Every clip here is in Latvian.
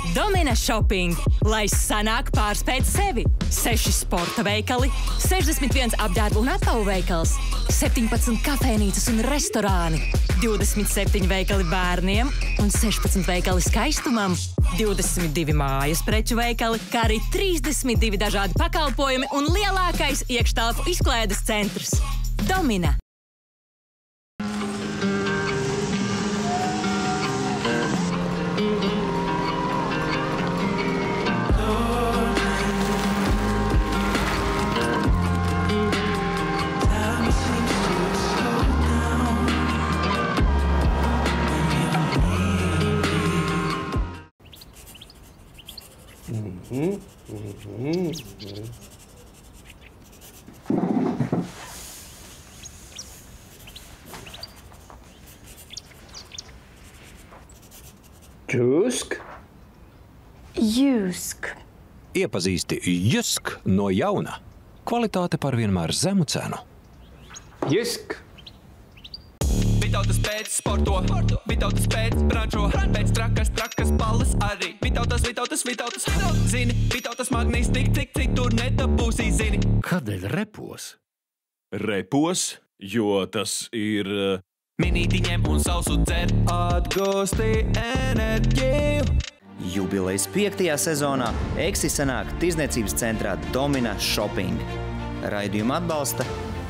Domina Shopping, lai sanāk pārspēt sevi. 6 sporta veikali, 61 apģērbu un apavu veikals, 17 kafēnīcas un restorāni, 27 veikali bērniem un 16 veikali skaistumam, 22 mājas preču veikali, kā arī 32 dažādi pakalpojumi un lielākais iekštelpu izklaides centrs. Domina. Jusk? Jusk. Iepazīsti Jusk no jauna. Kvalitāte par vienmēr zemu cenu. Jusk? Vitautas pēc sporto, Vitautas pēc brančo, pēc trakas balles arī. Vitautas, zini, Vitautas magnīs tik tur nedabūsī, zini. Kādēļ repos? Repos, jo tas ir... Minītiņiem un sausu dzer, atgūsti enerģiju. Jubilejas 5. sezonā Eksi sanāk tirdzniecības centrā Domina Shopping. Raidījumu atbalsta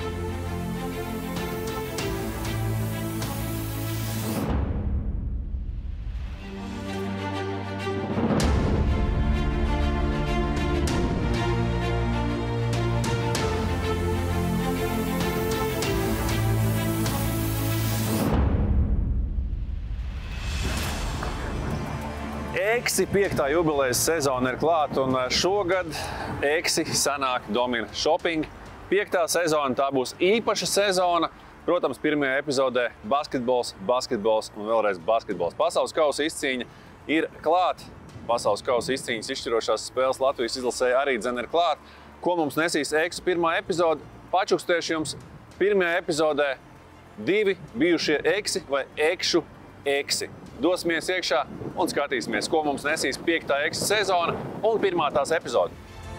Eksi 5. jubilejas sezona ir klāta, un šogad Eksi sanāk Domina Shopping. 5. sezona, tā būs īpaša sezona. Protams, pirmajā epizodē basketbols un vēlreiz basketbols. Pasaules kausa izcīņa ir klāta. Pasaules kausa izcīņas izšķirošās spēles Latvijas izlasē arī dzen ir klāta. Ko mums nesīs Eksu pirmā epizode? Pačukstiešu jums pirmajā epizodē 2 bijušie Eksi vai Ekšu Eksi. Dosimies iekšā un skatīsimies, ko mums nesīs 5. Eksu sezona un pirmā tās epizode.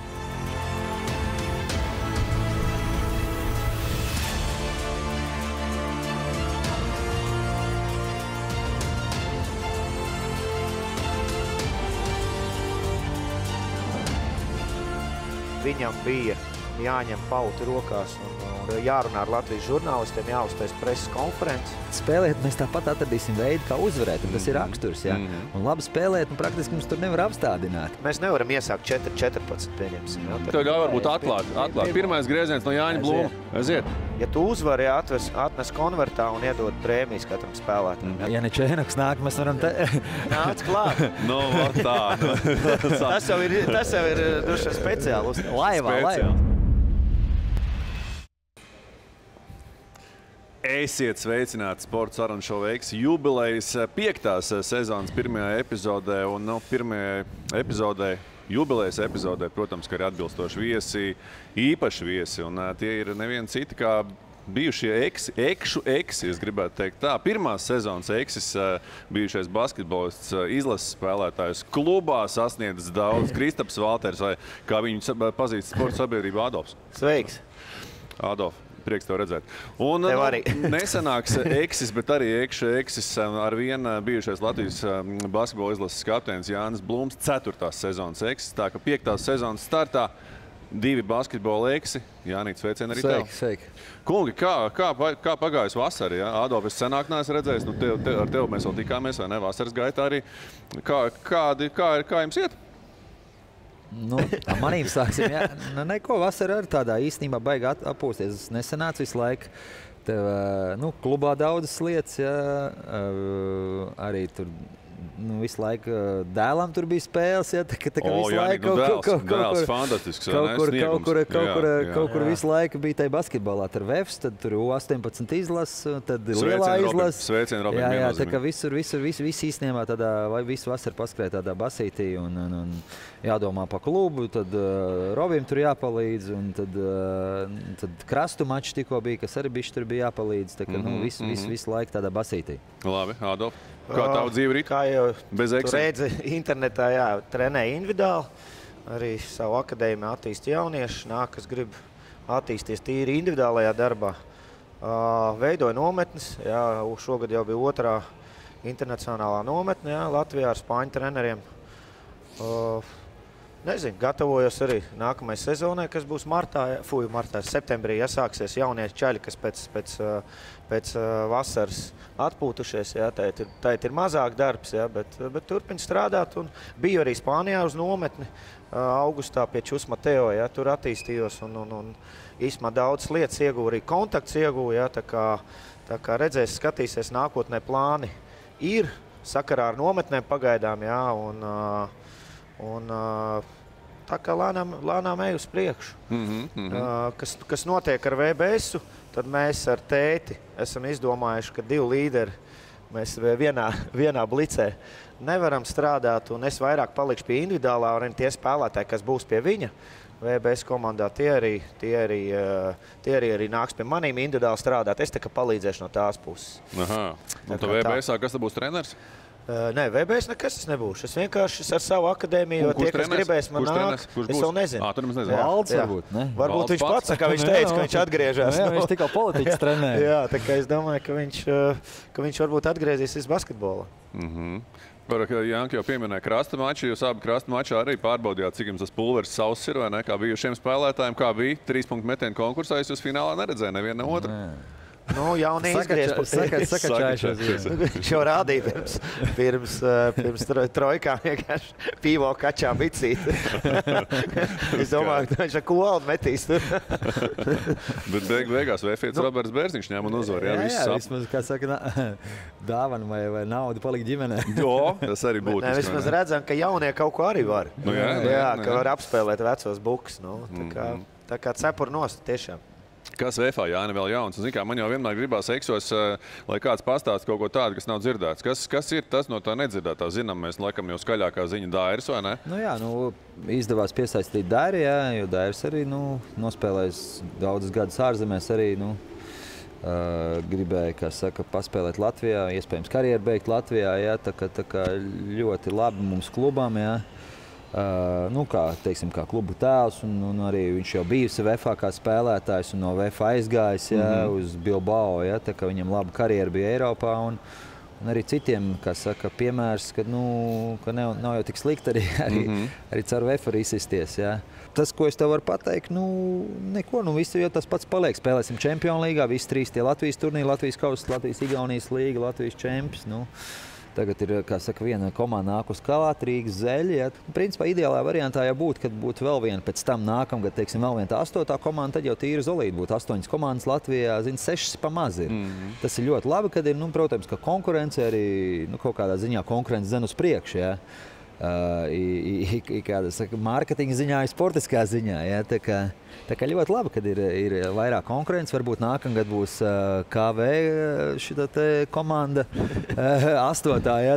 Viņam bija jāņem pauti rokās un jārunā ar Latvijas žurnālistiem, jāuztais preses konferences. Spēlēt mēs tāpat atradīsim veidu, kā uzvarēt, un tas ir raksturs, jā. Un labi spēlēt, un praktiski mums tur nevar apstādināt. Mēs nevaram iesākt 4-14, pieņemsim. Tev jau varbūt atklāt. Pirmais grieziens no Jāņa Blūma. Aiziet. Ja tu uzvari, atnes konvertā un iedod prēmijas katram spēlētājam. Ja ne Čēnoks nāk, mēs varam te... Nāc klāt. No, tā. Tas jau ir duša speciāli. Laivā. Esiet sveicināti sporta sarunu šovu Eksi jubilejas 5. sezonas pirmajā epizodē. Un pirmajā epizodē, jubilejas epizodē, protams, ka ir atbilstoši viesi, īpaši viesi. Un tie ir nevieni citi kā bijušie Ekšu Eksi, es gribētu teikt tā. Pirmās sezonas Eksis, bijušais basketbolists, izlases spēlētājs, klubā sasniedzis daudz. Kristaps Valters, vai kā viņu pazīst sporta sabiedrība, Adolfs. Sveiks. Adolf. Prieks tev redzēt. Un nesanāks Eksis, bet arī Ekšu Eksis ar vienu bijušais Latvijas basketbola izlases kapteinis Jānis Blūms, 4. sezonas Eksis. Tā ka 5. sezonas startā 2 basketbola Eksi. Jānīt, sveicien arī tev. Sveiki. Kungi, kā pagājusi vasara? Ja? Adolf, es senāk neesmu redzējis. Ar tevi mēs vēl tikāmies, vai ne? Vasaras gaitā arī. Kā jums iet? Manīm sāksim, jā. Neko vasara arī tādā īstenībā baigi apūsties. Nesanāca visu laiku. Tev, klubā daudzas lietas, jā. Arī tur visu laiku dēlam tur bija spēles, jā. Tā kā visu laiku dēls fantastisks. Kaut kur visu laiku bija tai basketbolā. Tur Vefs, tad tur U18 izlases, tad lielā izlases. Sveicien, Robin. Jā, tā kā visur īstenībā tādā, vai visu vasaru paskrēja tādā basītī un jādomā pa klubu, tad Robim tur jāpalīdz, un tad krastu mačs tikko bija, kas arī bišķi tur bija jāpalīdz. Tā kā visu laiku tādā basītī. Labi, Adolf. Kā tavu dzīvi rit? Kā jau Bez tu Excel? redzi, internetā trenēju individuāli. Arī savu akadēmiju attīst jaunieši. Nāk, kas grib attīsties tīri individuālajā darbā. Veidoju nometnes. Jā, šogad jau bija 2. internacionālā nometne, jā, Latvijā ar spāņu treneriem. Nezinu, gatavojos arī nākamajai sezonai, kas būs septembrī sāksies jaunie čaļi, kas pēc vasaras atpūtušies. Jā, tā ir mazāk darbs, jā, bet turpin strādāt. Un biju arī Spānijā uz nometni augustā pie Čus Mateo, jā, tur attīstījos un īstumā daudz lietas ieguvu, arī kontakts ieguvu. Jā, tā kā redzēs, skatīsies nākotnē plāni ir sakarā ar nometnēm pagaidām, jā, un tā kā lēnām ej uz priekšu. Kas notiek ar VBS-u, tad mēs ar tēti esam izdomājuši, ka 2 līderi mēs vienā blicē nevaram strādāt, un es vairāk palikšu pie individuālā, un tie spēlētāji, kas būs pie viņa VBS komandā, tie arī nāks pie manīm individuāli strādāt. Es tā kā palīdzēšu no tās puses. Aha. Un tu VBS-ā kas te būs treneris? Nē, VBS nekas es nebūšu. Es vienkārši ar savu akadēmiju, jo tie, kas gribēs man nāk, es vēl nezinu. Tu nemaz nezinu. Valds varbūt, ne? Varbūt viņš pats, kā viņš teica, ka viņš atgriežas. Viņš tikai politiķis trenē. Jā, tā kā es domāju, ka viņš varbūt atgriezīsies basketbolā. Janka jau pieminēja krasta maču. Jūs abi krasta mačā arī pārbaudījāt, cik jums tas pulveris sauss ir, vai ne? Kā bijušiem spēlētājiem, kā bija 3-punktu metienu konkursā, jūs finālā neredzēja nevienu otru. Nu, jaunie Sakačājušies. Viņš jau rādīja pirms trojkām vienkārši pīvo kačā bicīt. Es domāju, ka viņš ar kolu metīs tur. Bet beigās Vēfietis Roberts Bērziņš ņēma un uzvar. Jā, vismaz, kā saka, dāvana vai nauda palika ģimenē. Jo, tas arī būtiski. Vismaz redzam, ka jaunie kaut ko arī var. Nu, jā, ka var apspēlēt vecos bukus. Nu, tā kā cepur nost tiešām. Kas VFā, Jāni, vēl jauns? Zin kā, man jau vienmēr gribās eksos, lai kāds pastāst kaut ko tādu, kas nav dzirdēts. Kas ir tas no tā nedzirdētā? Zinām, mēs laikam jau skaļākā ziņa Dairis, vai ne? Nu jā, izdevās piesaistīt Dairi, jā, jo Dairis arī nospēlējis daudzus gadus ārzemēs arī, gribēja, kā saka, paspēlēt Latvijā, iespējams karjeru beigt Latvijā, jā, tā kā ļoti labi mums klubām, jā. Kā klubu tēls, un arī viņš jau bijusi VFā kā spēlētājs un no VFā aizgājis uz Bilbao. Ja, tā kā viņam laba karjera bija Eiropā. Un arī citiem, kā saka, piemērs, ka nav jau tik slikti arī caur VFā izsisties. Ja. Tas, ko es tev varu pateikt, neko, viss jau tas pats paliek. Spēlēsim Čempionu līgā, visi 3 tie Latvijas turnīri, Latvijas kausa, Latvijas Igaunijas līga, Latvijas čempions. Tagad ir, kā saka, viena komanda nāk uz kalāt, Rīgas Zeļi. Ja. Principā ideālā variantā jau būtu, kad būtu vēl viena pēc tam nākamgad, teiksim, vēl viena tā 8. komanda, tad jau tīri zolīti būtu 8 komandas Latvijā, 6 pa maz ir. Tas ir ļoti labi, kad ir, protams, ka konkurence arī, kaut kādā ziņā konkurence dzen uz priekšu, ja. Kāda saka, mārketinga ziņā, sportiskā ziņā. Ja? Tā kā ļoti labi, kad ir vairāk konkurence. Varbūt nākamgad būs KV šita te komanda 8. Ja?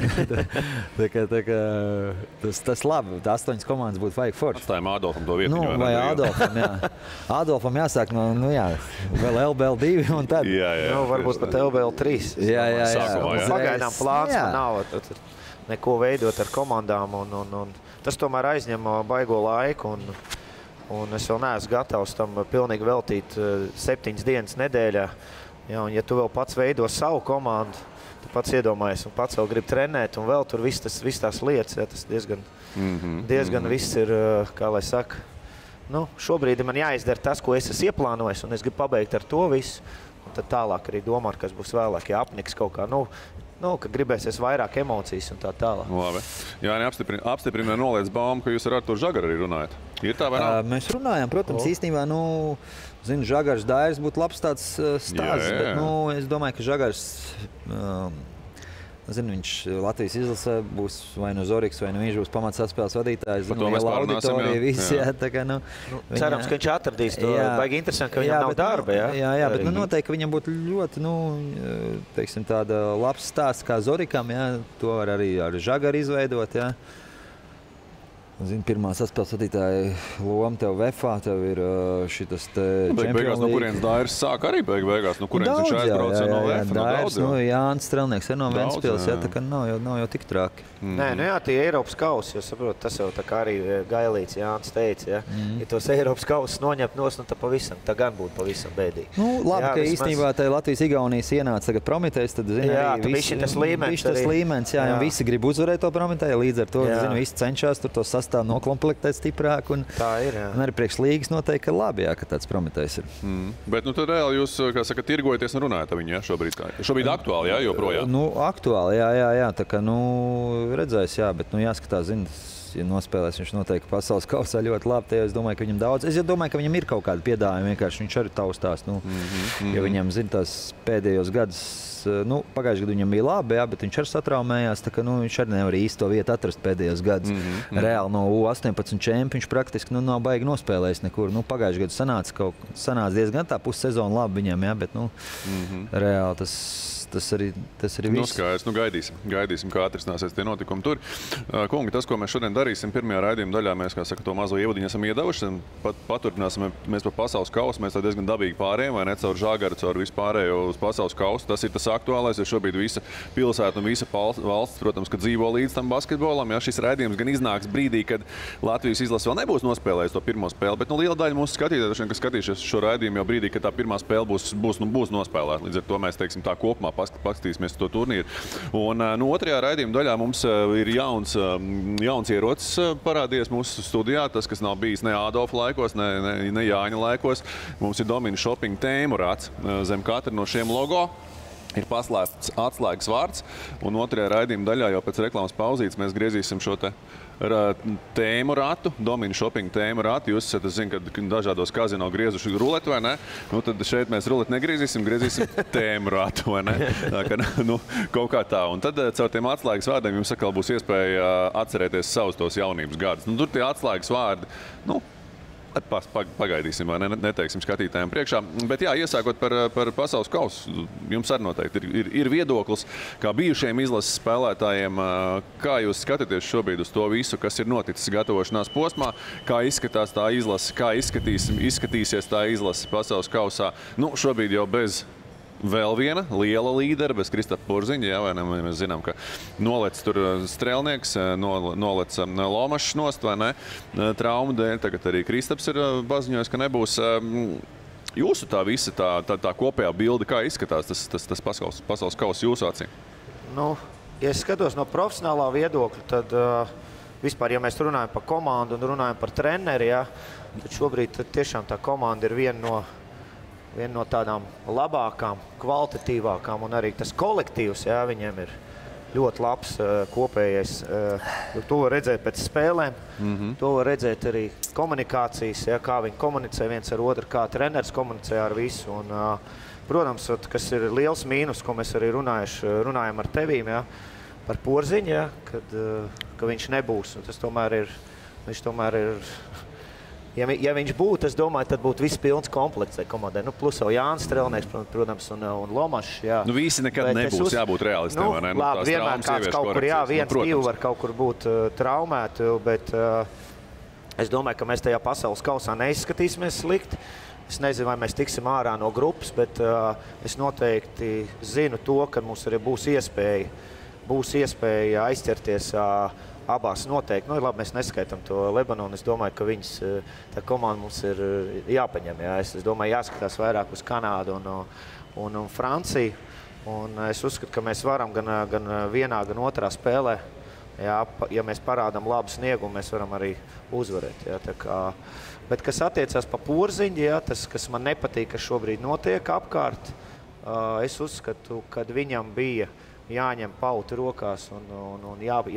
Tas labi. 8 komandas būtu vajag forši. Atstājam Ādolfam to vietu. Vai Ādolfam, jā. Ādolfam jāsāk vēl LBL2 un tad. Jā. Varbūt pat LBL3. Jā. Pagaidām plāns man nav. Neko veidot ar komandām, un tas tomēr aizņem baigo laiku, un es vēl neesmu gatavs tam pilnīgi veltīt 7 dienas nedēļā. Ja, un ja tu vēl pats veido savu komandu, tu pats iedomājies, un pats vēl grib trenēt, un vēl tur viss tās lietas, ja, tas diezgan viss ir, kā lai saka, šobrīd man jāizdara tas, ko es esmu ieplānojis, un es gribu pabeigt ar to visu, un tad tālāk arī domāt, kas būs vēlāk, ja apniks kaut kā, ka gribēsies vairāk emocijas un tā tālāk. Labi. Jāni apstiprina noliec baumu, ka jūs ar Arturu Žagaru arī runājat. Ir tā vai nav? Mēs runājam, protams, īstenībā, Žagars Dairis būtu labs tāds stāsts, bet, es domāju, ka Žagars, viņš Latvijas izlasē būs vai Zoriks, vai viņš būs pamats saspēles vadītājs. Liela auditorija, visi, jā. Tā kā, cerams, ka viņš atradīs to. Baigi interesanti, ka viņam nav darba, jā? Jā, bet noteikti, ka viņam būtu ļoti, teiksim, tāda labs stāsts kā Zorikam, jā. To var arī ar Žagaru izveidot, jā. Zini, pirmā saspēles vadītāja loma tev VFA, tev ir šitas te Beigās no kurienes Dairis sāk arī beigās, no kurienes viņš aizbrauca no VFA, no daudz. Jānis Strelnieks ir no Ventspils, tā kā nav jau tik traki. Nē, jā, tie Eiropas kausi, jūs saprot, tas jau tā kā arī Gailīts Jānis teica, ja. Ja tos Eiropas kausus noņemt nos, nu tā pavisam, tā gan būtu pavisam bēdīgi. Nu, labi, ka īstenībā tai Latvijas-Igaunijas ienāca tagad Prometējs, tad, zini, jā, arī visi tas līmenis, jā, visi grib uzvarēt to Prometēju, līdz ar to, zinu, visi cenšas tur to sastāv nokomplektēt stiprāk. Un, tā ir, jā. Un arī priekš līgas noteikti, ka labi, jā, ka tāds Prometējs ir. Bet, nu, tad reāli jūs, kā saka, tirgojaties un runājat ar viņu, jā, šobrīd aktuāli, jā, joprojām? Nu, aktuāli, jā, tā kā, nu, redzēs, jā, bet, nu, jāskatās, zini, ja nospēlēs, viņš noteikti pasaules kausā ļoti labi, te es domāju, ka viņam daudz. Es domāju, ka viņam ir kaut kādi piedāvājumi, vienkārši viņš arī taustās, nu, ja viņam, zini, tās pēdējos gadus, nu, pagājušajā gadā viņam bija labi, jā, bet viņš arī satraumējās, tā ka, nu, viņš arī nevar īsti to vietu atrast pēdējos gadus. Reāli no U18 čempi viņš praktiski, nu, nav baigi nospēlējis nekur. Nu, pagājušajā gadā sanāca diezgan tā pussezona labi viņam, jā, bet, nu, reāli tas arī viss. Nu, skaidrs, nu gaidīsim, kā atrisināsies tie notikumi tur. Kungi, tas, ko mēs šodien darīsim, pirmajā raidījuma daļā, mēs, kā saka, to mazo ievadiņu esam iedevuši. Paturpināsim mēs par pasaules kausu, mēs tā diezgan dabīgi pārējām, vai ne, caur Žagaru, caur vispārējo uz pasaules kausu. Tas ir tas aktuālais, jo šobrīd visa pilsēta un visa valsts, protams, ka dzīvo līdz tam basketbolam. Jā, šis raidījums gan iznāks brīdī, kad Latvijas izlase vēl nebūs nospēlējis to pirmo spēli, bet, nu, liela daļa mūsu skatītāju, kas skatīšies šo raidījumu jau brīdī, kad tā pirmā spēle būs nospēlēta. Līdz ar to mēs, teiksim, tā kopumā paskatīsimies to turnīru. Un no otrajā raidījuma daļā mums ir jauns ierocis parādījies mūsu studijā. Tas, kas nav bijis ne Ādolfa laikos, ne Jāņa laikos. Mums ir Domina Shopping tēmu rats. Zem katra no šiem logo ir paslēpts atslēgas vārds. Un otrajā raidījuma daļā jau pēc reklāmas pauzītes mēs griezīsim šo te tēmu ratu, Domina Shopping tēmu ratu. Jūs esat, es zinu, ka dažādos kazino griezuši ruleti, vai ne? Nu, tad šeit mēs ruleti negriezīsim tēmu ratu, vai ne? Tā kā, nu, kaut kā tā. Un tad caur tiem atslēgas vārdiem jums atkal būs iespēja atcerēties savus tos jaunības gadus. Nu, tur tie atslēgas vārdi, nu, pagaidīsim, vai neteiksim skatītājiem priekšā. Bet jā, iesākot par pasaules kausu, jums arī noteikti ir viedoklis, kā bijušiem izlases spēlētājiem, kā jūs skatāties šobrīd uz to visu, kas ir noticis gatavošanās posmā, kā izskatās tā izlase, kā izskatīsies tā izlase pasaules kausā. Nu, šobrīd jau bez vēl viena liela līdera, bez Kristapa Purziņa, jā, vai ne? Mēs zinām, ka nolec tur Strelnieks, nolec Lomašs nost, vai ne? Traumu dēļ, tagad arī Kristaps ir paziņojis, ka nebūs. Jūsu tā visa, tā kopējā bilde, kā izskatās tas pasaules kauss jūsu acīm? Nu, ja es skatos no profesionālā viedokļa, tad vispār, ja mēs runājam par komandu un runājam par treneri, jā, tad šobrīd tiešām tā komanda ir viena no tādām labākām, kvalitatīvākām, un arī tas kolektīvs, jā, viņiem ir ļoti labs kopējais. To var redzēt pēc spēlēm, to var redzēt arī komunikācijas, jā, kā viņi komunicē viens ar otru, kā treneris komunicē ar visu. Un, protams, kas ir liels mīnus, ko mēs arī runājam ar tevīm, jā, par Porziņu, jā, ka viņš nebūs. Tas tomēr ir Ja viņš būtu, es domāju, tad būtu viss pilns komplekts komandai. Nu, plus jau Jānis Strelnieks, protams, un Lomašs. Jā. Nu, visi nekad nebūs jābūt realistiem, vai ne? Nu, labi, vienmēr kāds kaut kur, jā, divi var kaut kur būt traumēti, bet es domāju, ka mēs tajā pasaules kausā neizskatīsimies slikti. Es nezinu, vai mēs tiksim ārā no grupas, bet es noteikti zinu to, ka mums arī būs iespēja aizķerties abās noteikti. Nu, labi, mēs neskaitam to Lebanonu. Es domāju, ka tā komanda mums ir jāpaņem. Jā. Es domāju, jāskatās vairāk uz Kanādu un Franciju. Un es uzskatu, ka mēs varam gan vienā, gan otrā spēlē. Jā, ja mēs parādām labu sniegumu, mēs varam arī uzvarēt. Jā, tā kā, bet kas attiecās pa Porziņu, jā, tas, kas man nepatīk, kas šobrīd notiek apkārt, es uzskatu, kad viņam bija jāņem pauti rokās un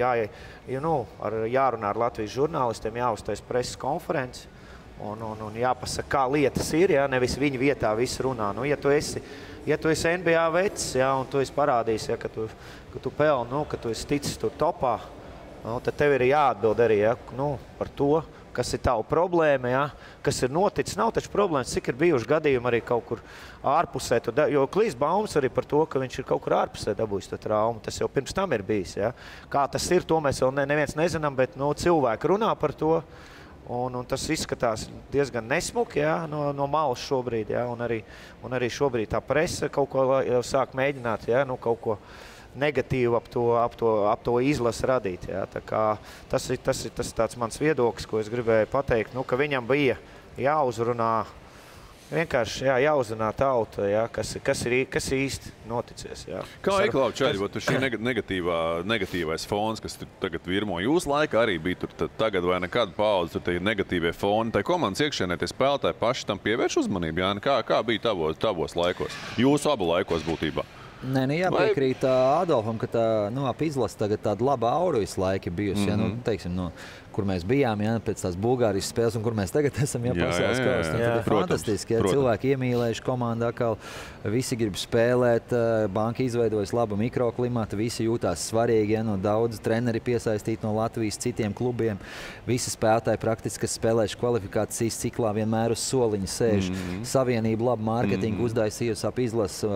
jārunā ar Latvijas žurnālistiem, jāuztais preses konferenci un jāpasaka, kā lietas ir, jā, nevis viņa vietā visu runā. Nu, ja tu esi NBA vecs, jā, un tu esi parādījis, jā, ka tu pelni, ka tu esi ticis tur topā, nu, tad tev ir jāatbild arī, jā, par to, kas ir tava problēma, ja? Kas ir noticis. Nav taču problēmas, cik ir bijuši gadījumi arī kaut kur ārpusē. Jo klīst baumas arī par to, ka viņš ir kaut kur ārpusē dabūjis to traumu. Tas jau pirms tam ir bijis. Ja? Kā tas ir, to mēs vēl neviens nezinām, bet cilvēki runā par to. Un tas izskatās diezgan nesmuki, ja, no malas šobrīd. Ja, un arī šobrīd tā presa kaut ko sāk mēģināt, ja, kaut ko negatīvu ap to izlasi radīt. Ja. Tā kā tas ir tāds mans viedoklis, ko es gribēju pateikt, ka viņam bija jāuzrunā. Vienkārši jāuzrunā tauta, kas ir īsti noticies. Jā. Kā Eklau Čaļi, šī negatīvais fons, kas tagad virmo jūsu laikā, arī bija tur tagad vai nekad paudze, tur tie negatīvie foni. Tai komandas iekšienē tie spēlētāji paši tam pievērš uzmanību, Jāni? Kā bija tavos laikos? Jūsu abu laikos būtībā? Nē, jāpiekrīt Adolfam, ka ap izlasi tagad tāda laba aura visu laiku bijusi. Teiksim, kur mēs bijām, pēc tās Bulgārijas spēles, un kur mēs tagad esam, pasaules kausā. Tad ir fantastiski, cilvēki iemīlējuši komandā, visi grib spēlēt, banka izveidojas labu mikroklimatu, visi jūtās svarīgi, daudz treneri piesaistīti no Latvijas citiem klubiem. Visi spēlētāji praktiski, kas spēlējuši kvalifikācijas ciklā, vienmēr uz soliņa sēž. Savienība labu mārketingu uzdaisījusi ap izlasu,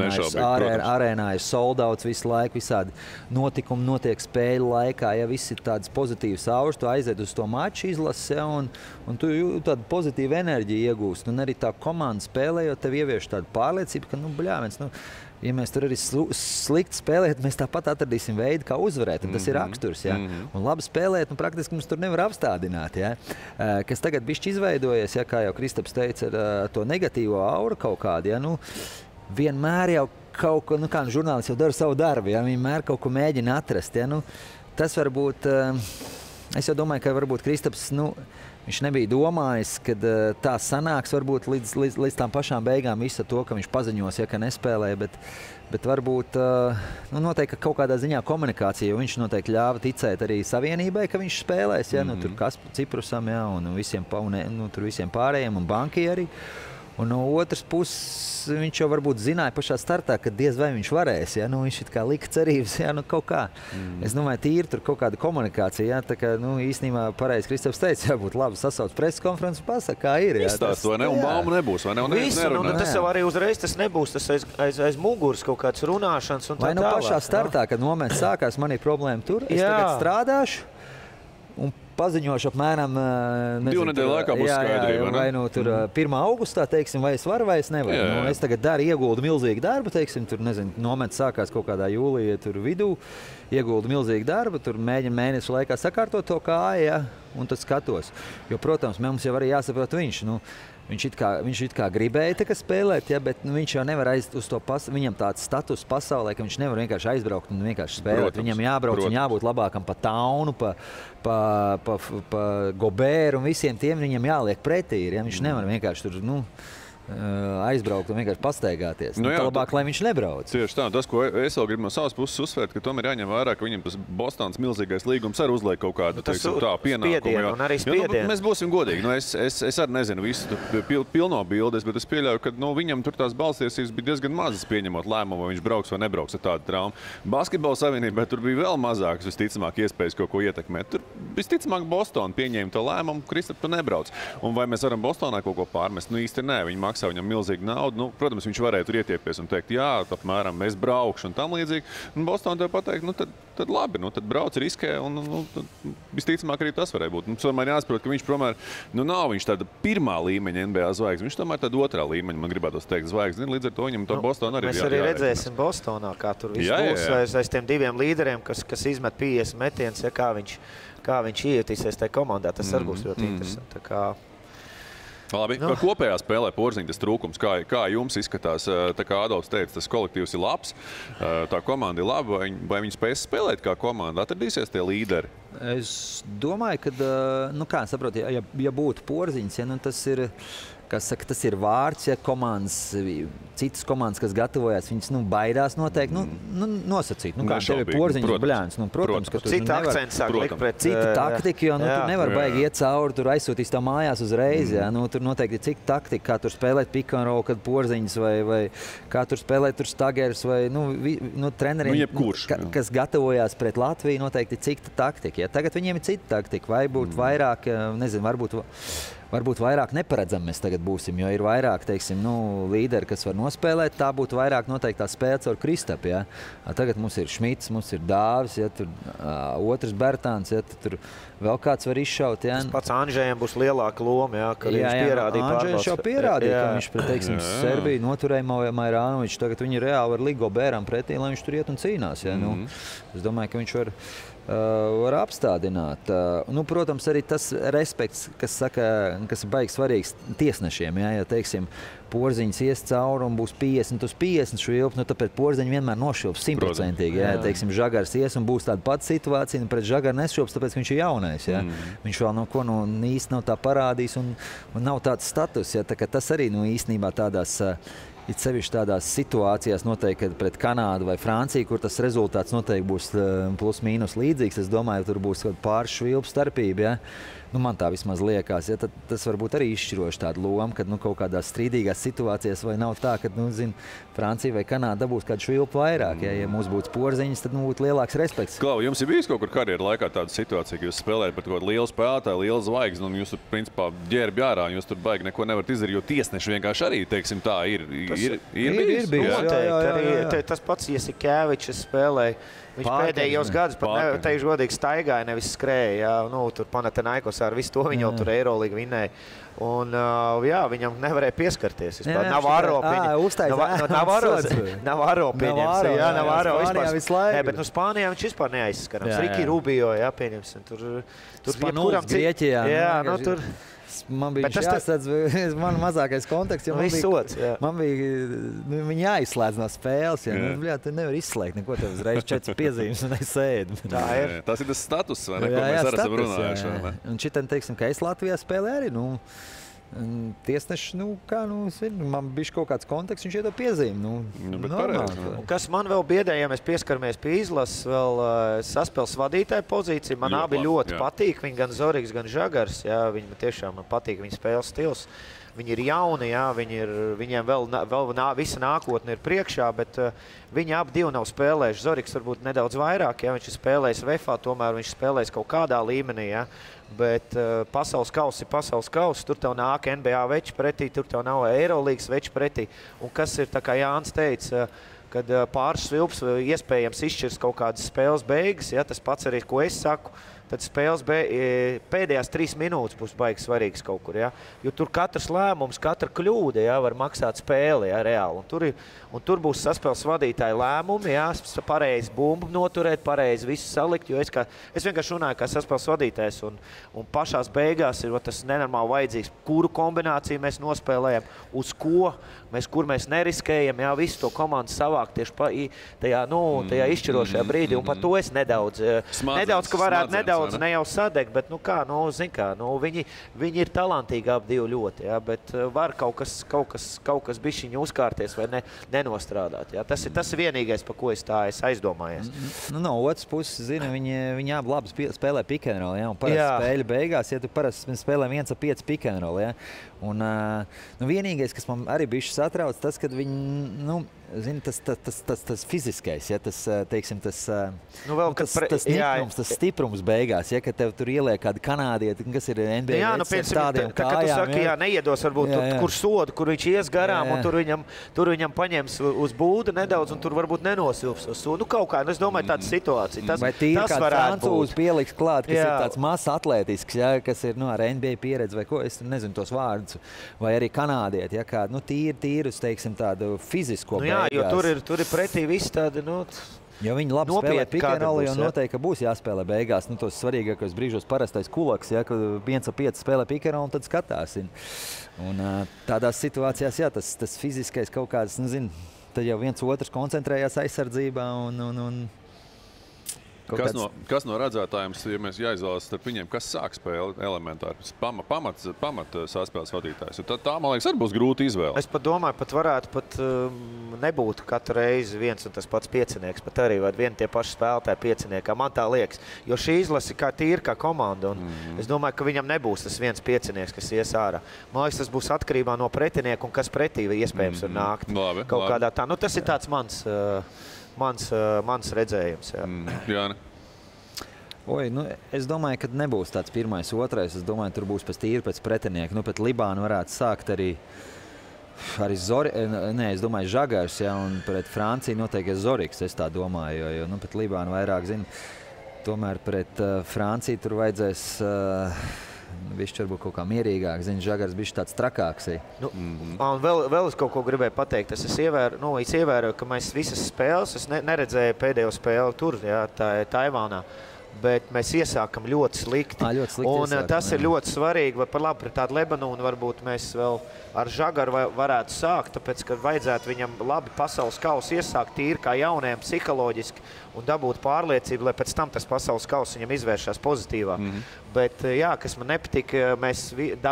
arēnā ir soldauts visu laiku, visādi notikumi notiek spēļu laikā, visi ir tādas pozitīvas auras, tu aiziet uz to maču izlasi, un tu tādu pozitīvu enerģiju iegūst. Un arī tā komanda spēlējot, tev ievieš tādu pārliecību, ka, ja mēs tur arī slikti spēlēt, mēs tāpat atradīsim veidu, kā uzvarēt. Tas ir raksturs. Ja? Un labi spēlēt, praktiski mums tur nevar apstādināt. Ja? Kas tagad bišķi izveidojies, kā jau Kristaps teica, ar to negatīvo auru kaut kādu. Ja? Vienmēr jau kaut ko, kā žurnālists jau dara savu darbu, ja? Vienmēr kaut ko mēģina atrast. Ja? Tas varbūt, es jau domāju, ka varbūt Kristaps, viņš nebija domājis, ka tā sanāks varbūt līdz tām pašām beigām visu to, ka viņš paziņos, ka nespēlē, bet varbūt noteikti kaut kādā ziņā komunikācija, jo viņš noteikti ļāva ticēt arī Savienībai, ka viņš spēlēs, tur Kaspu Ciprusam, un visiem pārējiem, un Banki arī. Un no otras puses, viņš jau varbūt zināja pašā startā, ka diez vai viņš varēs. Ja? Viņš it kā lika cerības, kaut kā. Es domāju, tīri tur kaut kāda komunikācija. Ja? Tā kā, īstenībā pareizi Kristaps teica, jābūt labi sasauc preses konferences, pasaka, kā ir. Ja? Tas to un baumu nebūs, vai ne? Tas jau arī uzreiz tas nebūs, tas aiz muguras kaut kāds runāšanas un tā tālāk. Vai pašā startā, kad moments sākās, man ir problēma tur, es tagad strādāšu un paziņošu apmēram 2 nedēļu laikā būs skaidrība. Vai tur 1. augustā, teiksim, vai es varu, vai es nevaru. Es tagad ieguldu milzīgu darbu, teiksim, tur, moments sākās kaut kādā jūlijā vidū, ieguldu milzīgu darbu, tur mēģinu mēnešu laikā sakārtot to kāju, un tad skatos. Jo, protams, mums jau arī jāsaprot Viņš it kā gribēja spēlēt, bet viņš jau nevar aiziet uz to viņam tāds status pasaulē, ka viņš nevar vienkārši aizbraukt un vienkārši spēlēt. Protams, viņam jābrauc, viņam jābūt labākam pa Taunu, pa Gobēru un visiem tiem viņam jāliek pretī. Ja? Viņš nevar vienkārši tur, aizbraukt un vienkārši pastaigāties. Tā labāk, lai viņš nebrauc. Tieši tā. Tas, ko es vēl gribu no savas puses uzsvērt, ka tomēr jāņem vērā, ka viņam tas Bostonas milzīgais līgums arī uzliek kaut kādu pienākumu. Un arī spiedienu. Mēs būsim godīgi. Es arī nezinu visu pilno bildes, bet es pieļauju, ka viņam tur tās balstiesības bija diezgan mazas pieņemot lēmumu, vai viņš brauks vai nebrauks ar tādu traumu. Basketbola savienībai tur bija vēl mazākas, visticamāk, iespējas kaut ko ietekmēt. Tur visticamāk Bostona pieņēma to lēmumu, Kristap, tu nebrauc. Un vai mēs varam Bostonā kaut ko pārmest? Īsti nē, viņi maksā viņam milzīgu naudu. Protams, viņš varēja tur ietiepies un teikt, jā, apmēram es braukšu un tam līdzīgi. Un Bostonā tev pateikt, tad labi, tad brauc, riskē un visticamāk arī tas varēja būt. Mums tomēr jāsaprot, ka viņš tomēr nav viņš tāda pirmā līmeņa NBA zvaigzne. Viņš tomēr tāda otrā līmeņa, man gribētos teikt, zvaigzne. Līdz ar to viņam to Bostonā arī mēs arī redzēsim Bostonā, kā tur viss būs aiz tiem 2 līderiem, kas izmet 50 metienus, kā viņš iejutīsies tajā komandā. Tas arī būs ļoti interesanti. Labi, kopējā spēlē Porziņa tas trūkums, kā jums izskatās, tā kā Adolfs teica, tas kolektīvs ir labs, tā komanda ir laba, vai viņi spēs spēlēt kā komanda, atradīsies tie līderi? Es domāju, ka, saprot, ja būtu Porziņš, tas ir, tas ir vārds, ja citas komandas, kas gatavojās, viņas baidās noteikti nosacīt. Kā tev ir Porziņš, Bļāns. Protams, ka tur cita akcents sāk likt pret cita taktika, jo tur nevar baigi iet cauri, tur aizsūtīs tā mājās uzreiz. Tur noteikti ir cita taktika, kā tur spēlēt pick and roll, kad Porziņš vai kā tur spēlēt tur Stagers vai treneriem, kas gatavojās pret Latviju, noteikti cita taktika. Tagad viņiem ir cita taktika, vai būt vairāk, nezinu, varbūt vairāk neparedzam mēs tagad būsim, jo ir vairāk, teiksim, līderi, kas var nospēlēt, tā būtu vairāk noteikti tā spēle caur Kristapu, ja. Tagad mums ir Šmits, mums ir Dāvis, ja, tur otrs Bertāns, ja, tur vēl kāds var izšaut, ja. Tas pats Andžējam būs lielāka loma, ja, ka viņš pierādīja pārbaudas. Andžējs jau pierādīja, ka viņš pret, teiksim, Serbiju noturēja Mairānoviču, tagad viņi reāli var Ligo Bēram pretī, lai viņš tur iet un cīnās, ja. Es domāju, ka viņš var apstādināt. Protams, arī tas respekts, kas ir baigi svarīgs tiesnešiem. Ja teiksim, Porziņš ies cauri un būs 50 uz 50 švilps, tāpēc Porziņš vienmēr nošvilps 100%. Ja teiksim, Žagars ies un būs tāda pati situācija, pret Žagaru nešvilps, tāpēc viņš ir jaunais. Ja. Viņš vēl īsti nav tā parādījis un nav tāds status. Ja. Tas arī īstenībā tādās it sevišķi tādās situācijās noteikti pret Kanādu vai Franciju, kur tas rezultāts noteikti būs plus mīnus līdzīgs. Es domāju, tur būs pāris švilpu starpība. Ja? Man tā vismaz liekas. Ja? Tas varbūt arī izšķiroši tāda loma, kad kaut kādās strīdīgās situācijās vai nav tā, ka Francija vai Kanāda dabūs kādu švilpu vairāk. Ja mums būtu Porziņš, tad būtu lielāks respekts. Klau, jums ir bijis kaut kur karjeras laikā tāda situācija, ka jūs spēlējat pret kaut kādu lielu spēlētāju, lielu zvaigzni, un jūs tur principā ģērbi ārā, un jūs tur baigi neko nevarat izdarīt, jo tiesneši vienkārši arī, teiksim, tā ir bijis. Noteikti. Tas pats Jasikevičs spēlēja. Viņš pēdējos gadus pat teikšu godīgi staigāja, nevis skrēja. Tur Panathinaikosā ar visu to viņu jau tur Eirolīgu vinnēja. Un viņam nevarēja pieskarties. Navarro pieņems. Bet Spānijā viņš vispār neaizskarams. Riki Rubio, pieņemsim. Tur Spanuls, Grieķijā. Man bija jāsadz, man mazākais konteksts, jo man bija viņi jāizslēdz no spēles. Ja. Tu nevar izslēgt neko, tev uzreiz 4 piezīmes un nesēdi. Tas ir tas status, vai ne, ko mēs arī esam runājuši. Un šitam, teiksim, ka es Latvijā spēlē arī, tiesneši, man bija kaut kāds konteksts, viņš iedo piezīmi. Kas man vēl biedē, ja mēs pieskaramies pie izlases, vēl saspēles vadītāja pozīcija, man abi ļoti patīk, viņi gan Zorigs, gan Žagars, viņi tiešām man patīk viņa spēles stils. Viņi ir jauni, viņiem vēl visa nākotne ir priekšā, bet viņi abi divi nav spēlējuši. Zorigs varbūt nedaudz vairāk, viņš ir spēlējis VFA, tomēr viņš spēlējis kaut kādā līmenī. Bet pasaules kauss ir pasaules kauss, tur tev nāk NBA veči pretī, tur tev nav Eirolīgas veči pretī. Un kas ir, tā kā Jānis teica, kad pāris švilps iespējams izšķirs kaut kādas spēles beigas, tas pats arī, ko es saku, tad spēles pēdējās 3 minūtes būs baigi svarīgas kaut kur. Jo tur katrs lēmums, katra kļūda var maksāt spēli reāli. Un tur būs saspēles vadītāja lēmumi, pareizi bumbu noturēt, pareizi visu salikt. Jo es vienkārši runāju kā saspēles vadītājs un pašās beigās ir tas nenormāli vajadzīgs, kuru kombināciju mēs nospēlējam, uz ko, kur mēs neriskējam, visu to komandu savākt tieši tajā izšķirošajā brīdī. Un par to es nedaudz, ka varētu nedaudz ne jau sadegt, bet viņi ir talantīgi ap divi ļoti, bet var kaut kas bišķiņi uzkārties vai nenostrādāt. Tas ir vienīgais, par ko es aizdomājies. No otras puses, viņi abi labi spēlē pick and roll, un parasti spēļu beigās, tu parasti spēlē 1-5 pick and roll, un vienīgais, kas man arī bišķi satrauc, tas, kad viņi, tas fiziskais, teiksim, tas niprums, tas stiprums beigās, kad tev tur ieliek kādi kanādieti, kas ir NBA vecs ar tādiem kājām. Neiedos varbūt kur sodu, kur viņš ies garām, un tur viņam paņems uz būdu nedaudz, un tur varbūt nenosilps uz sodu. Kaut kā, es domāju, tāda situācija. Vai tīri kāds francūzs pieliks klāt, kas ir tāds mazs atlētisks, kas ir ar NBA pieredzi, vai ko, es nezinu tos vārdus, vai arī kanādieti, tīri, teiksim, tādu fizisko beigās. Jo tur ir pretī visi tādi, jo viņi labi spēlē pick and roll, jo noteikti būs jāspēlē beigās. Tos svarīgākos brīžos parastais kulaks, kad 1-5 spēlē pick and roll un tad skatās. Un tādās situācijās, tas fiziskais kaut kāds, tad jau viens otrs koncentrējās aizsardzībā un Kas no redzētājiem, ja mēs jāizvēlas starp viņiem, kas sāk spēli elementāri? Pamat saspēles vadītājs. Tā, man liekas, arī būs grūti izvēle. Es pat domāju, varētu nebūt katru reizi viens un tas pats piecinieks, pat arī vien tie paši spēlētāji pieciniekā. Man tā liekas, jo šī izlase tīri kā komanda. Es domāju, ka viņam nebūs tas viens piecinieks, kas ies ārā. Man liekas, tas būs atkarībā no pretinieka un kas pretī iespējams var nākt. Labi. Kādā tā. Tas ir tāds mans redzējums. Jāni. Es domāju, ka nebūs tāds pirmais, otrais. Es domāju, tur būs pēc pretinieka. Pēc Libānu varētu sākt arī es domāju, Žagars, un pret Franciju noteikti Zoriks, es tā domāju, jo pret Libānu vairāk zinu. Tomēr pret Franciju tur vajadzēs viņš varbūt kaut kā mierīgāk, Žagars bišķi tāds trakāks. Vēl es kaut ko gribēju pateikt. Es ievēroju, ka mēs visas spēles, es neredzēju pēdējo spēli tur, Taivānā. Bet mēs iesākam ļoti slikti. Tas ir ļoti svarīgi. Par labi pret tādu Lebanonu varbūt mēs vēl ar Žagaru varētu sākt, tāpēc, ka vajadzētu viņam labi pasaules kausu iesākt tīri kā jauniem psiholoģiski un dabūt pārliecību, lai pēc tam tas pasaules kauss viņam izvēršās pozitīvā. Bet, kas man nepatika, mēs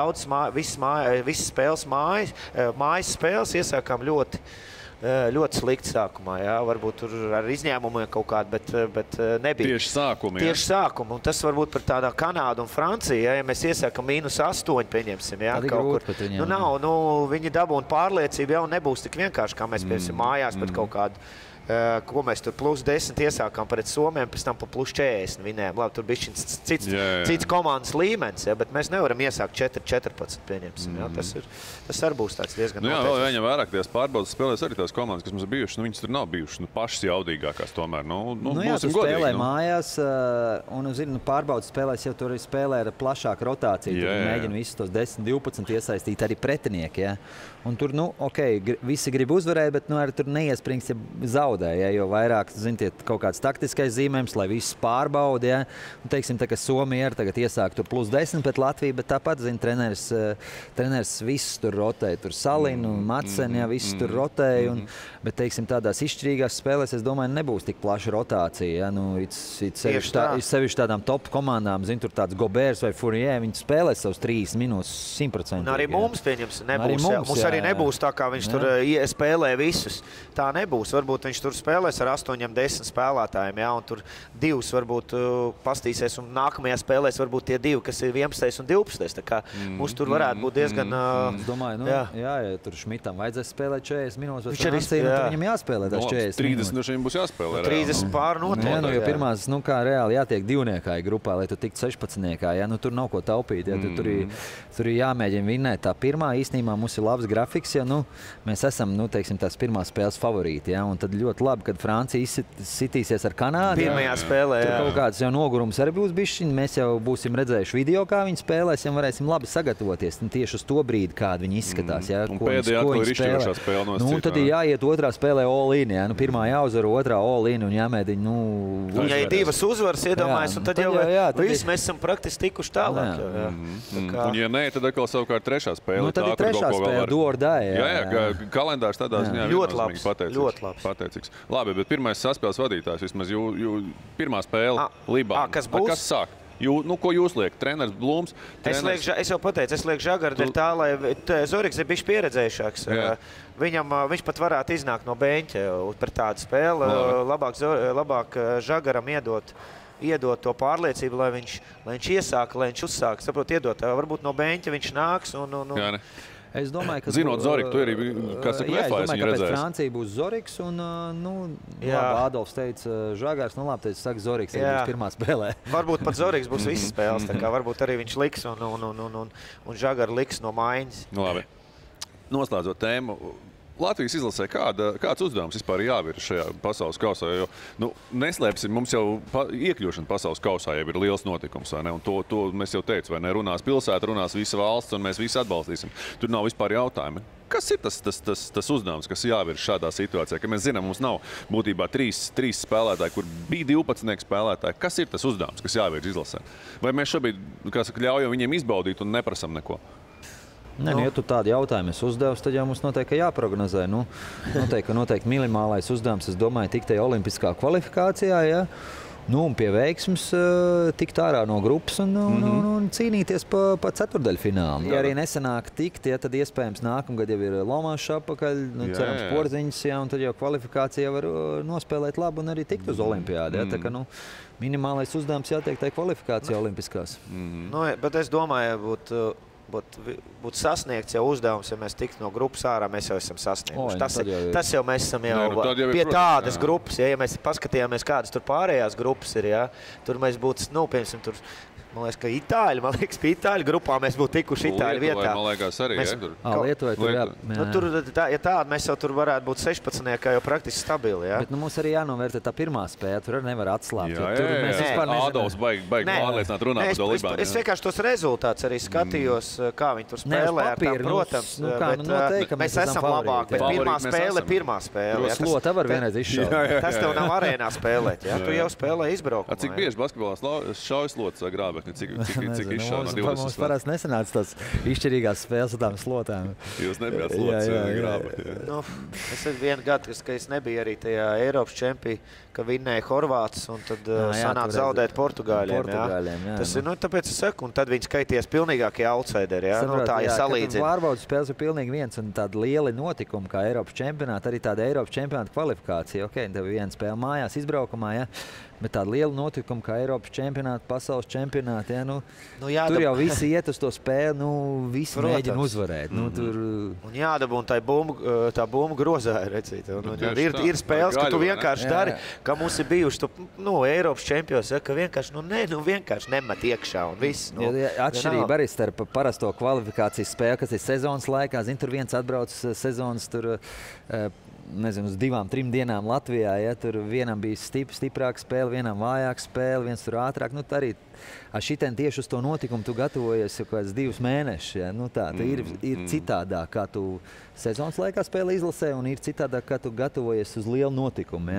visas spēles mājas spēles iesākām ļoti slikti sākumā, varbūt tur ar izņēmumiem kaut kādu, bet nebija. Tieši sākumu, Tieši sākumu, un tas varbūt par tādā Kanādu un Franciju, ja mēs iesākam -8, pieņemsim, kaut kur. Viņi dabūna pārliecību, nebūs tik vienkārši, kā mēs piemēram mājās, bet kaut kādu. Ko mēs tur +10 iesākām pret Somiem, pēc tam pa +40 vinējām. Labi, tur bija cits komandas līmenis, bet mēs nevaram iesākt 4-14, pieņemsim. Tas arī būs tāds diezgan noteikts. Vēl jāņem vērā, ka tās pārbaudas spēlēs arī tās komandas, kas mums ir bijušas, viņas tur nav bijušas pašas jaudīgākās tomēr. Tu spēlē mājās, un pārbaudas spēlēs jau tur spēlē ar plašāku rotāciju. Tur mēģina visus tos 10-12 iesaistīt arī pretinieki. Un tur, visi grib uzvarēt, bet arī tur neiesprings, ja zaudē, jo vairāk, kaut kāds taktiskais zīmējums, lai visus pārbauda. Teiksim, tā kā Somija ir tagad iesāk tur +10 pret Latviju, bet tāpat, treneris visus tur rotēja, tur Salinu, Maceni, visus tur rotēja. Bet, teiksim, tādās izšķirīgās spēlēs, es domāju, nebūs tik plaša rotācija. Sevišķi tādām top komandām, tur tāds Gobērs vai Fourier, viņi spēlē savus 30 minūtes 100%. Arī mums, pieņems, nebūs. Mums arī nebūs tā, kā viņš tur spēlē visus. Tā nebūs. Varbūt viņš tur spēlēs ar 8-10 spēlētājiem, un tur 2 varbūt pastīsies, un nākamajā spēlēs varbūt tie 2, kas ir 11. un 12. Tā kā mums tur varētu būt diezgan... Es domāju, ja tur Šmitam vajadzēs spēlēt 40 minūtes, tad viņam jāspēlē tās 40 minūtes. 30 no šiem būs jāspēlē. 30 pār noteikti. Jo pirmās, kā reāli jātiek divniekā grupā, lai tu tiktu 16. Tur nav ko taupīt. Tur ir jāmēģina vinnēt. Tā pirmā īstenībā mums ir labs grafiks, jo mēs esam, teiksim, tās pirmās spēles favorīti. Un tad ļoti labi, kad Francija sitīsies ar Kanādu. Pirmajā spēlē, tur kaut kāds jau nogurums arī būs bišķiņ. Mēs jau būsim redzējuši video, kā viņi spēlēs, un varēsim labi sagatavoties tieši uz to brīdi, kādi viņi izskatās. Un pēdējā to ir izšķirošā spēle no citām. Tad ir jāiet otrā spēlē all-in. Pirmā jāuzvar, otrā all-in un jāmēģina, ja ir 2 uzvaras, iedomājas, un tad jau viss mēs esam praktiski tikuši tālāk. Un ja nē, tad atkal savukārt trešā spēle. Tad ir trešā spēle, do-or-die. Kalendārs tādā ziņā ļoti labs. Pateicīgs. Labi, bet pirmais saspēles vadītājs, vismaz pirmā spēle Libāna. Kas sāk? Ko jūs liekat? Treneris Blūms? Es jau pateicu, es lieku Žagaru dēļ tā, lai Zoriks ir bijis pieredzējušāks. Viņš pat varētu iznākt no beņķa par tādu spēli. Labāk Žagaram iedot to pārliecību, lai viņš iesāk, lai viņš uzsāk. Saprot, iedot, varbūt no beņķa viņš nāks un Es domāju, ka... Zinot Zoriku, tu arī, kā saka, es domāju, ka pēc Francija būs Zoriks un, labi, Ādolfs teica Žagārs, labi, teica, saka Zoriks, būs pirmā spēlē. Varbūt pat Zoriks būs visas spēles, tā kā varbūt arī viņš liks un Žagāri liks no maiņas. Labi. Noslēdzot tēmu, Latvijas izlasē kāds uzdevums vispār jāvirza šajā pasaules kausā, jo, neslēpsim, mums jau iekļūšana pasaules kausā jau ir liels notikums, vai ne? Un to mēs jau teicu, vai ne? Runās pilsēta, runās visa valsts, un mēs visi atbalstīsim. Tur nav vispār jautājumi. Kas ir tas uzdevums, kas jāvirza šādā situācijā? Ka mēs zinām, mums nav būtībā 3 spēlētāji, kur bija 12 spēlētāji. Kas ir tas uzdevums, kas jāvirza izlasē? Vai mēs šobrīd, kā saka, ļaujam viņiem izbaudīt un neprasam neko? Ja tu tādu jautājumu uzdevusi, tad jau mums noteikti jāprognozē. Noteikti minimālais uzdevums, es domāju, tikt tajā olimpiskā kvalifikācijā. Ja? Nu, un pie veiksmes tikt ārā no grupas un cīnīties pa ceturdaļfinālu. Ja arī nesanāk tikt, tad iespējams nākamgad jau ir Lomašs apakaļ, cerams Porziņš, un tad jau kvalifikācija var nospēlēt labu un arī tikt uz olimpiādi. Tā kā, minimālais uzdevums jātiek tai kvalifikācija olimpiskās. Bet es domāju, būtu sasniegts jau uzdevums, ja mēs tiktu no grupas ārā, mēs jau esam sasnieguši. Tas jau mēs esam pie tādas grupas, ja mēs paskatījāmies, kādas tur pārējās grupas ir, tur mēs būtu, piemēram, tur, man liekas, ka Itāļi, pie Itāļu grupā mēs būtu tikuši Itāļu vietā. Man liekas arī, Lietuvai tur, ja tāda, mēs jau tur varētu būt 16, kā jau praktiski stabili, Bet mums arī jānovērtē tā pirmā spēja, tur arī nevar atslāpt. Ādovs baigi pārliecināt runāt par to Libānu. Es vienkārši tos rezultātus arī skatījos, kā viņi tur spēlē ar tām, protams, bet mēs esam labāk, bet pirmā spēle. Slota var vienreiz izšaut. Tas tev nav arēnā spēlēt, tu jau spēlē izbraukumā. Cik bieži basketbolā šauj slotas vai grābekļi? Cik izšauj no 20? Mums parasti nesanāca tās izšķirīgās spēles ar tām slotām. Jūs nebijāt slotas grābekļi? Es vienu gadu, ka es nebiju arī tajā Eiropas čempī, ka vinnēja Horvāts un tad sanāca zaudēt Portugāļiem. Tas ir, tāpēc es saku, un tad viņi skaities pilnīgākie outsideri, tā ir salīdzina. Pārbaudas spēles ir pilnīgi viens, un tāda liela notikuma kā Eiropas čempionāta, arī tāda Eiropas čempionāta kvalifikācija. Tev ir viena spēle mājās, izbraukumā, bet tāda liela notikuma kā Eiropas čempionāta, pasaules čempionāta, tur jau visi iet uz to spēli, visi mēģina uzvarēt. Un jādabūna tā bumba grozā, redzīt. Ir spēles, ka tu vienkārši dari, ka mums ir bijuši Eiropas čempions, ka vienkārši nemet iekšā un viss. Atšķirība arī starp parasto kvalifikācijas spēli, kas ir sezonas laikā. Tur viens atbrauc sezonas uz 2-3 dienām Latvijā. Tur vienam bija stiprāka spēle, vienam vājāka spēle, viens tur ātrāk. Arī šitien tieši uz to notikumu tu gatavojies jau kāds 2 mēnešus. Ir citādāk, kā tu sezonas laikā spēle izlasē, un ir citādāk, kā tu gatavojies uz lielu notikumu.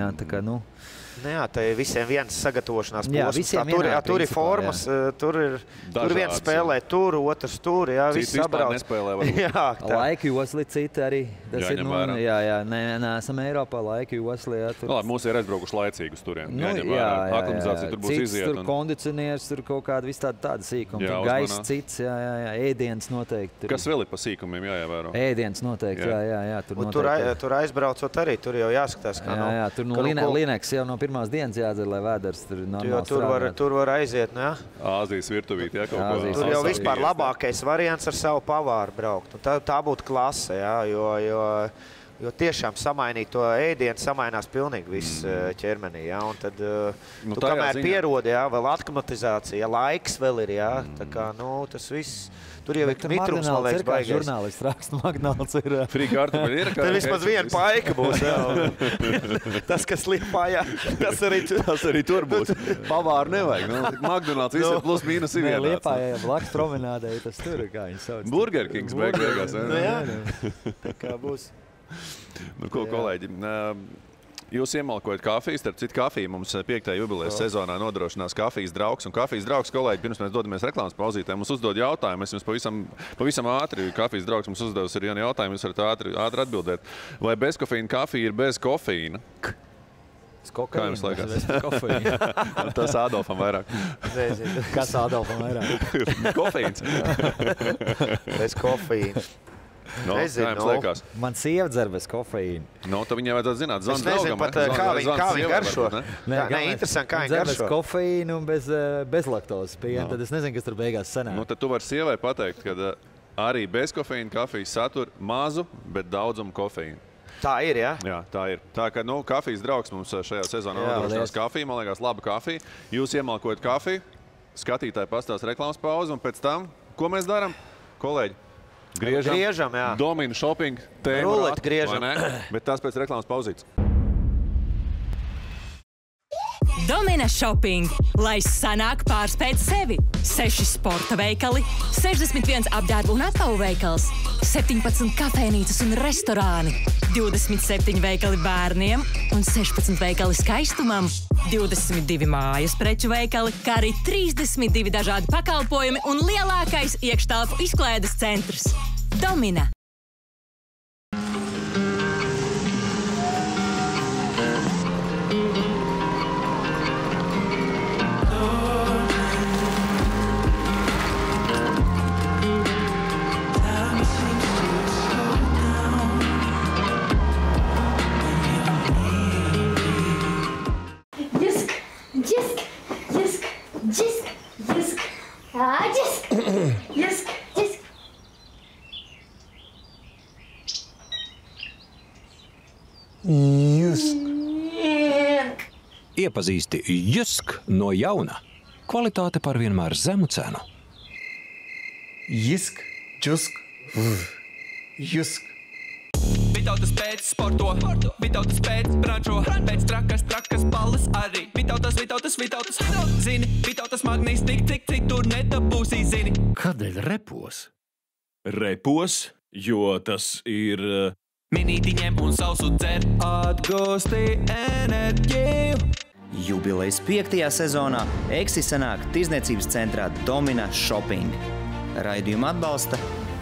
Tā ir visiem viens sagatavošanās posms. Tur ir formas, tur viens spēlē tur, otrs tur. Viss sabrauc. Laika josli citi arī. Neesam Eiropā laika josli. Mūs ir aizbraukuši laicīgi uz turien. Aklimatizācija tur būs iziet. Tur kondicionieris, tur kaut kāda vis tāda sīkuma. Tur gaiss cits, ēdiens noteikti. Kas vēl ir pa sīkumiem jāievēro? Ēdiens noteikti, Tur aizbraucot arī, tur jau jāskatās. Tur Lineks jau no pirmās dienas jādzer, lai vēders tur normāli strādāt. Tur var aiziet, Āzijas virtuvīt, Tur jau vispār labākais variants ar savu pavāru braukt. Tā būtu klase, jo tiešām samainīt to ēdienu, samainās pilnīgi viss ķermenī. Un tad, tu kamēr pierodi, vēl aklimatizācija, laiks vēl ir, tā kā, tas viss. Tur jau ir mitrums, man liekas, baigais. Žurnālists raksta, McDonald's ir. Frīkārtumeļi ir. Tad vismaz viena paika būs. Tas, kas Liepājā, tas arī tur būs. Pavāru nevajag. McDonald's viss ir plus mīnus ir vienāds. Liepājā blakus promenādē, tas tur ir, kā viņi sauc. Burger Kings beigās. Tā kā būs. Ko, kolēģi? Jūs iemalkojat kafiju, starp citu kafiju mums 5. jubilejas sezonā nodrošinās kafijas draugs. Un kafijas draugs, kolēģi, pirms mēs dodamies reklāmas pauzītē, mums uzdod jautājumu. Es jums pavisam ātri, kafijas draugs mums uzdevis ir vienu jautājumu, jūs varat ātri atbildēt. Vai bezkofīna kafija ir bez kofīna? Kā jums liekas? Tas Ādolfam vairāk. Kas Ādolfam vairāk? Kofīns. Bez kofīna. Man sieva dzer bez kofeīna. Tad viņai vajadzētu zināt. Es nezinu pat, kā viņi garšo. Interesanti, kā viņi garšo. Bez kofeīna un bez laktozes piena. Tad es nezinu, kas tur beigās sanāk. Tad tu vari sievai pateikt, ka arī bez kofeīna kafija satur mazu, bet daudzumu kofeīnu. Tā ir, Jā, tā ir. Tā kā, kafijas draugs mums šajā sezonā nodrošinās kafiju. Man liekas, laba kafija. Jūs iemalkojat kafiju, skatītāji pastāsta reklāmas pauzi, un pēc tam, ko mēs darām? Kolēģi, griežam, Domina Shopping tēmu ruleti griežam. Bet tās pēc reklāmas pauzītes. Domina Shopping, lai sanāk pārspēt sevi. 6 sporta veikali, 61 apģērbu un apavu veikals, 17 kafēnīcas un restorāni, 27 veikali bērniem un 16 veikali skaistumam, 22 mājas preču veikali, kā arī 32 dažādi pakalpojumi un lielākais iekštelpu izklaides centrs. Domina. Jisk, jisk, jisk, jisk, jisk. Iepazīsti Jusk no jauna. Kvalitāte par vienmēr zemu cenu. Jisk, džusk, jusk. Vitautas pēc sporto, Vitautas pēc brančo, pēc trakas balles arī. Vitautas, zini, Vitautas magnīs tik, cik tur nedabūsī, zini. Kādēļ repos? Repos, jo tas ir... Minīti ņem un sausu dzer, atgūsti enerģiju. Jubilejas 5. sezonā Eksi sanāk tirdzniecības centrā Domina Shopping. Raidījumu atbalsta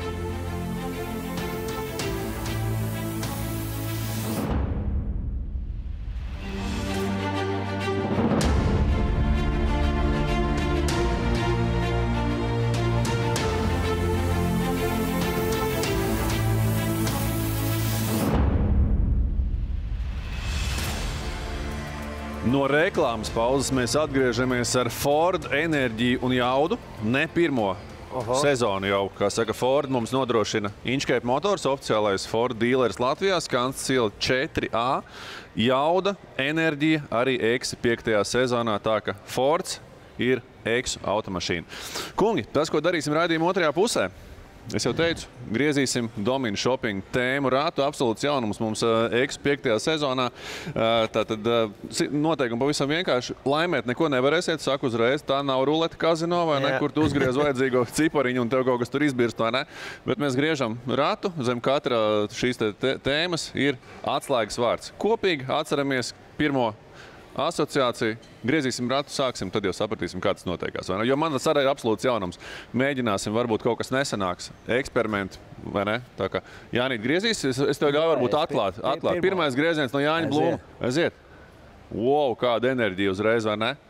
No reklāmas pauzes mēs atgriežamies ar Ford enerģiju un jaudu. Ne pirmo sezonu jau, kā saka, Ford mums nodrošina Inchcape Motors, oficiālais Ford dīleris Latvijā, Skanstas iela 4A. Jauda, enerģija arī Eksi 5. sezonā, tā ka Fords ir Eksu automašīna. Kungi, tas, ko darīsim raidījuma otrajā pusē, es jau teicu, griezīsim Domina Shopping tēmu rātu, absolūts jaunums mums Eksu 5. sezonā. Tātad noteikumi pavisam vienkārši. Laimēt neko nevarēsiet, saku uzreiz, tā nav ruleta kazino, vai ne, kur tu uzgriez vajadzīgo cipariņu un tev kaut kas tur izbirst, vai ne? Bet mēs griežam rātu, zem katra šīs tēmas ir atslēgas vārds. Kopīgi atceramies pirmo asociāciju, griezīsim ratu, sāksim, tad jau sapratīsim, kā tas noteikās. Jo man tas arī ir absolūts jaunums. Mēģināsim, varbūt kaut kas nesanāks, eksperimenti, vai ne? Tā kā Jānīt griezīs, es tev ļauju varbūt atklāt. Pirmais grieziens no Jāņa Blūma. Aiziet. Wow, kāda enerģija uzreiz, vai ne?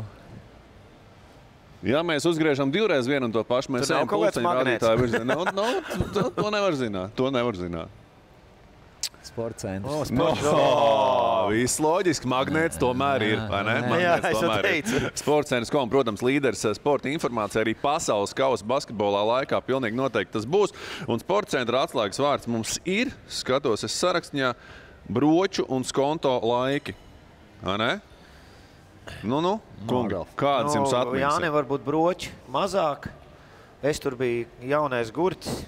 Ja mēs uzgriežam divreiz vienu un to pašu, mēs ejam pulceņu rādītāju virzienā. To nevar zināt. To nevar zināt. Sports centrs. Viss loģiski, magnēts tomēr ir, vai ne? Jā, es jau teicu. Sports centrs.com, protams, līderis sporta informācija arī pasaules kausa basketbolā laikā pilnīgi noteikti tas būs. Un sporta centra atslēgas vārds mums ir, skatos, es sarakstņā, broču un skonto laiki. Vai ne? Kungi, kādas jums atmiņas? Jāni, varbūt broči mazāk. Es tur biju jaunais gurķis.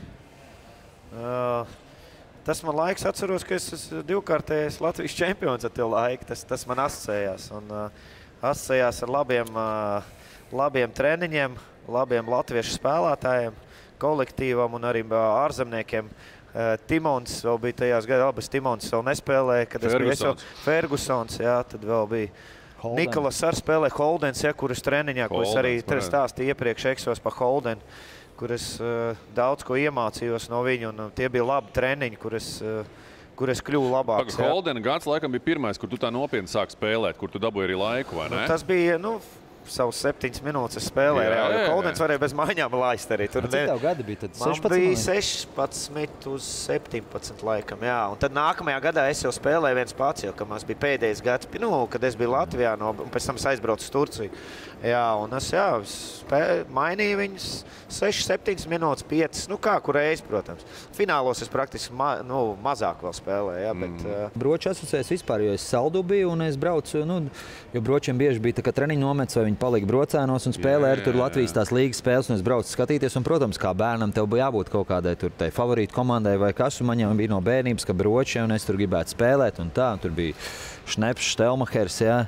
Tas man laiks atceros, ka es esmu divkārtējais Latvijas čempions ar tev laiku. Tas man asociējās. Un asociējās ar labiem treniņiem, labiem latviešu spēlētājiem, kolektīvam un arī ārzemniekiem. Timons vēl bija tajās gadā, abas Timons vēl nespēlēja. Kad Fergusons, jā, tad vēl bija Nikolas ar spēlē Holdens, ja, kuras treniņā, ko es arī stāstīju iepriekš Eksos pa Holdenu, kur es daudz ko iemācījos no viņu, un tie bija labi treniņi, kur es kļuvu labāks. Holdena gads laikam bija pirmais, kur tu tā nopietni sāk spēlēt, kur tu dabūji arī laiku, vai ne? Tas bija, savus 7 minūtes spēlēja. Holdens varēja bez maiņām laist arī. Cik tev gadi bija tad? 16? Man bija 16 uz 17 laikam, jā. Un tad nākamajā gadā es jau spēlēju viens pats, jo, ka mums bija pēdējais gads, kad es biju Latvijā, un pēc tam es aizbraucu uz Turciju. Jā, un es mainīju viņus 6-7 minūtes, 5, kur reiz, protams. Finālos es praktiski mazāk vēl spēlēju, jā, bet... Broči asociēs vispār, jo es Saldu biju un es braucu, jo bročiem bieži bija tā kā treniņu nomets, vai viņi palika brocēnos un spēlēja tur Latvijas tās līgas spēles, un es braucu skatīties, un, protams, kā bērnam tev bija jābūt kaut kādai tur tai favorītu komandai vai kas, un man jau bija no bērnības, ka broči, un es tur gribētu spēlēt, un tā, un tur bija Šneps, Štelmachers, jā.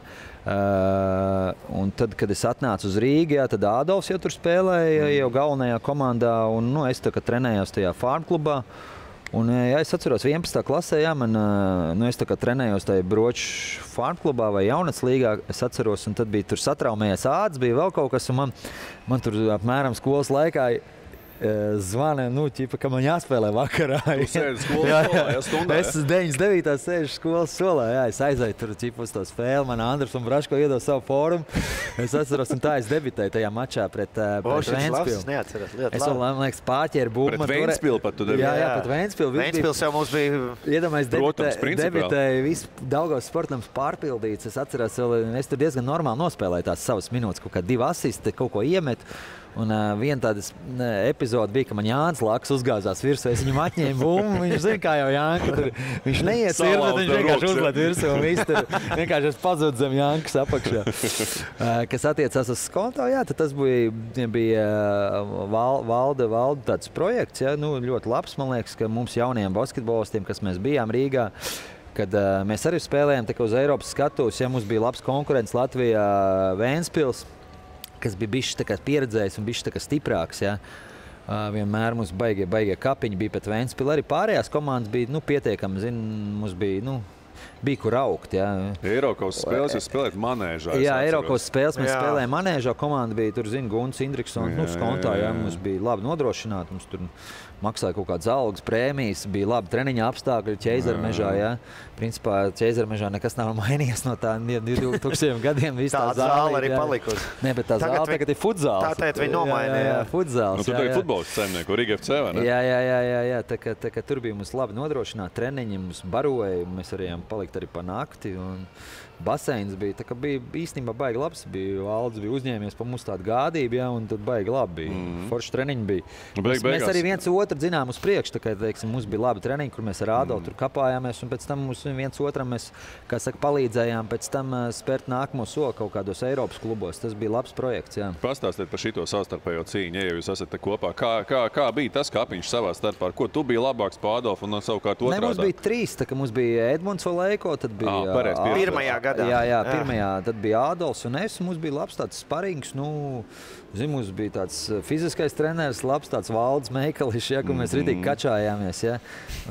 Un tad, kad es atnācu uz Rīgu, jā, tad Ādolfs jau tur spēlēja jau galvenajā komandā, un es tā kā trenējos tajā farm klubā. Un, jā, es atceros 11. klasē, jā, es tā kā trenējos tajā broču farm klubā vai jaunats līgā, es atceros, un tad bija tur satraumējies āds, bija vēl kaut kas, un man tur apmēram skolas laikā zvana, ka man jāspēlē vakarā. Tu sēdi skolas solā, stundā, Es 9.9. sēžu skolas solā, uz tur uz to spēli. Man Andrs un Braško iedod savu fórumu. Es atceros, un tā es debitēju tajā mačā pret Ventspilu. Es vēl, man liekas, pārķēru būmu. Pret Ventspilu pat tu devi. Jā, pret Ventspilu. Ventspils jau mums bija... Iedomājies, debitēju, viss Daugavas sportams pārpildīts. Es atceros, es tur diezgan normāli nospēlēju tās savas minūtes, kaut kā 2 asisti, kaut ko iemet. Un viena tāda epizode bija, ka man Jānis Laks uzgāzās virsū. Es viņam atņēmu bumbu. Viņš zina, kā jau Jānka. Viņš neiet cirvi, bet viņš vienkārši uzliet virsū. Un viss tur vienkārši pazūd zem Jānkas apakšā. Kas attiecās uz skonto, jā, tad tas bija valda tāds projekts. Jā, ļoti labs, man liekas, ka mums jaunajiem basketbolistiem, kas mēs bijām Rīgā, kad mēs arī spēlējām uz Eiropas skatuves, ja mums bija labs konkurents Latvijā Ventspils, kas bija bišķi pieredzējis un bišķi stiprāks. Ja. Vienmēr mums baigie kapiņi bija pret Ventspilu. Arī pārējās komandas bija pietiekami, mums bija kur augt. Ja. Eiropas spēles jūs spēlējat manēžā. Jā, Eiropas spēles mēs spēlējām manēžā. Komanda bija tur, Guns Indriksons, skontā. Jā. Mums bija labi nodrošināti. Mums tur maksāja kaut kādas algas, prēmijas, bija labi treniņa apstākļi Ķeizarmežā. Ja. Principā Ķeizarmežā nekas nav mainījies no tā 2000 gadiem. Tā zāle arī palikusi. Nē, bet tā zāle tagad ir futzāls. Tā teikt, viņi nomainīja. Futzāls. Tu tagad futbolists saimnieku, Rīga FC, vai ne? Jā. Tā kā tur bija mums labi nodrošināti treniņi, mums baroja, mēs varējām palikt arī pa nakti. Un baseins bija īstenībā baigi labs. Valdes bija uzņēmies pa mums tādu gādību, ja, un tad baigi labi bija. Forši treniņi bija. Mēs arī viens otru dzinām uz priekšu. Tā kā, teiksim, mums bija labi treniņi, kur mēs ar Ādolu tur kapājāmies, un pēc tam mums viens otram mēs, palīdzējām pēc tam spērt nākamo soli kaut kādos Eiropas klubos. Tas bija labs projekts, jā. Pastāstiet par šito savstarpējo cīņu, ja jūs esat te kopā. Kā bija tas kapiņš savā starpā? Ar ko tu biji labāks pa Ādolfu un savukārt otrādā? Mums bija 3, tā kā mums bija Edmunds Olejko, tad bija pirmajā gadā. Jā, pirmajā, tad bija Ādolfs un es. Mums bija labs tāds sparings, mums bija tāds fiziskais treneris, labs tāds Valdes Meikališs, ja, kur mēs ritīgi kačājāmies. Ja.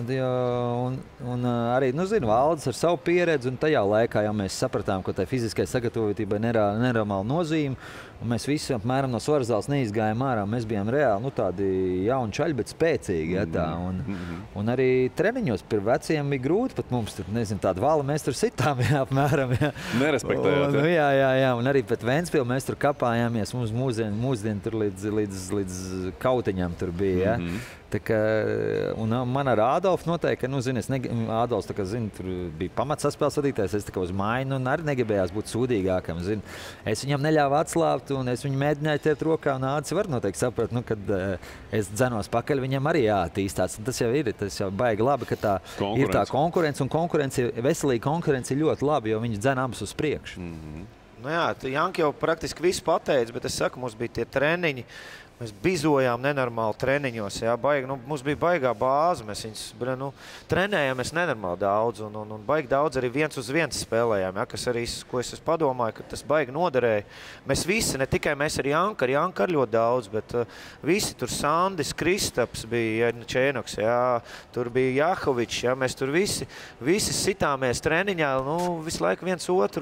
Un arī, Valdes ar savu pieredzi, un tajā laikā jau mēs sapratām, ka tai fiziskai sagatavotībai nereāli nozīme. Un mēs visi apmēram no Svarzāles neizgājām ārā. Mēs bijām reāli tādi jauni čaļi, bet spēcīgi. Ja, tā. Un arī treniņos pir veciem bija grūti pat mums. Tur, tādu vālu mēs tur sitām, ja, apmēram. Ja. Nerespektējāt. Jā. Un arī pret Ventspilu mēs tur kapājāmies. Mums mūsdien tur līdz kautiņām tur bija. Ja. Tā kā, un man ar Ādolfu noteikti, Ādolfs tur bija pamats saspēles vadītājs, es uz māju, un arī negribējās būt sūdīgākam. Es viņam neļāvu atslābt, un es viņu mēģināju ķert rokā, un Ādis var noteikti saprat, kad es dzenos pakaļ, viņam arī jāattīstās. Tas jau baigi labi, ka ir tā konkurence, un veselīga konkurence ir ļoti labi, jo viņi dzen abas uz priekšu. Janki jau praktiski visu pateica, bet es saku, mums bija tie treniņi. Mēs bizojām nenormāli treniņos. Jā, mums bija baigā bāze. Mēs trenējāmies nenormāli daudz. Un baigi daudz arī 1-uz-1 spēlējām. Jā, kas arī, ko es padomāju, ka tas baigi noderēja. Mēs visi, ne tikai mēs ar Janku arī ļoti daudz, bet visi tur Sandis, Kristaps bija, Čēnoks, jā, tur bija Jahovičs. Jā, mēs tur visi sitāmies treniņā. Visu laiku viens otru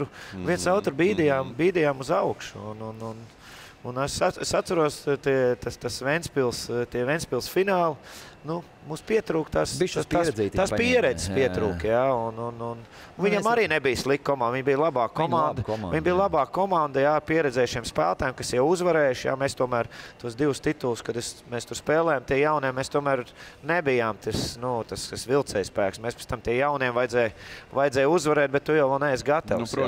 bīdījām uz augšu. Un es atceros tas Ventspils fināli. Mums pietrūka tās pieredzes pietrūka. Jā, un viņam arī nebija slikta komanda. Viņa bija labāka komanda. Viņa bija labāka komanda, jā, pieredzējušiem spēlētājiem, kas jau uzvarējuši. Jā, mēs tomēr tos 2 titulus, kad mēs tur spēlējām, tie jaunie, mēs tomēr nebijām tas vilcējs spēks. Mēs pēc tam tie jauniem vajadzēja uzvarēt, bet tu jau vēl neesi gatavs.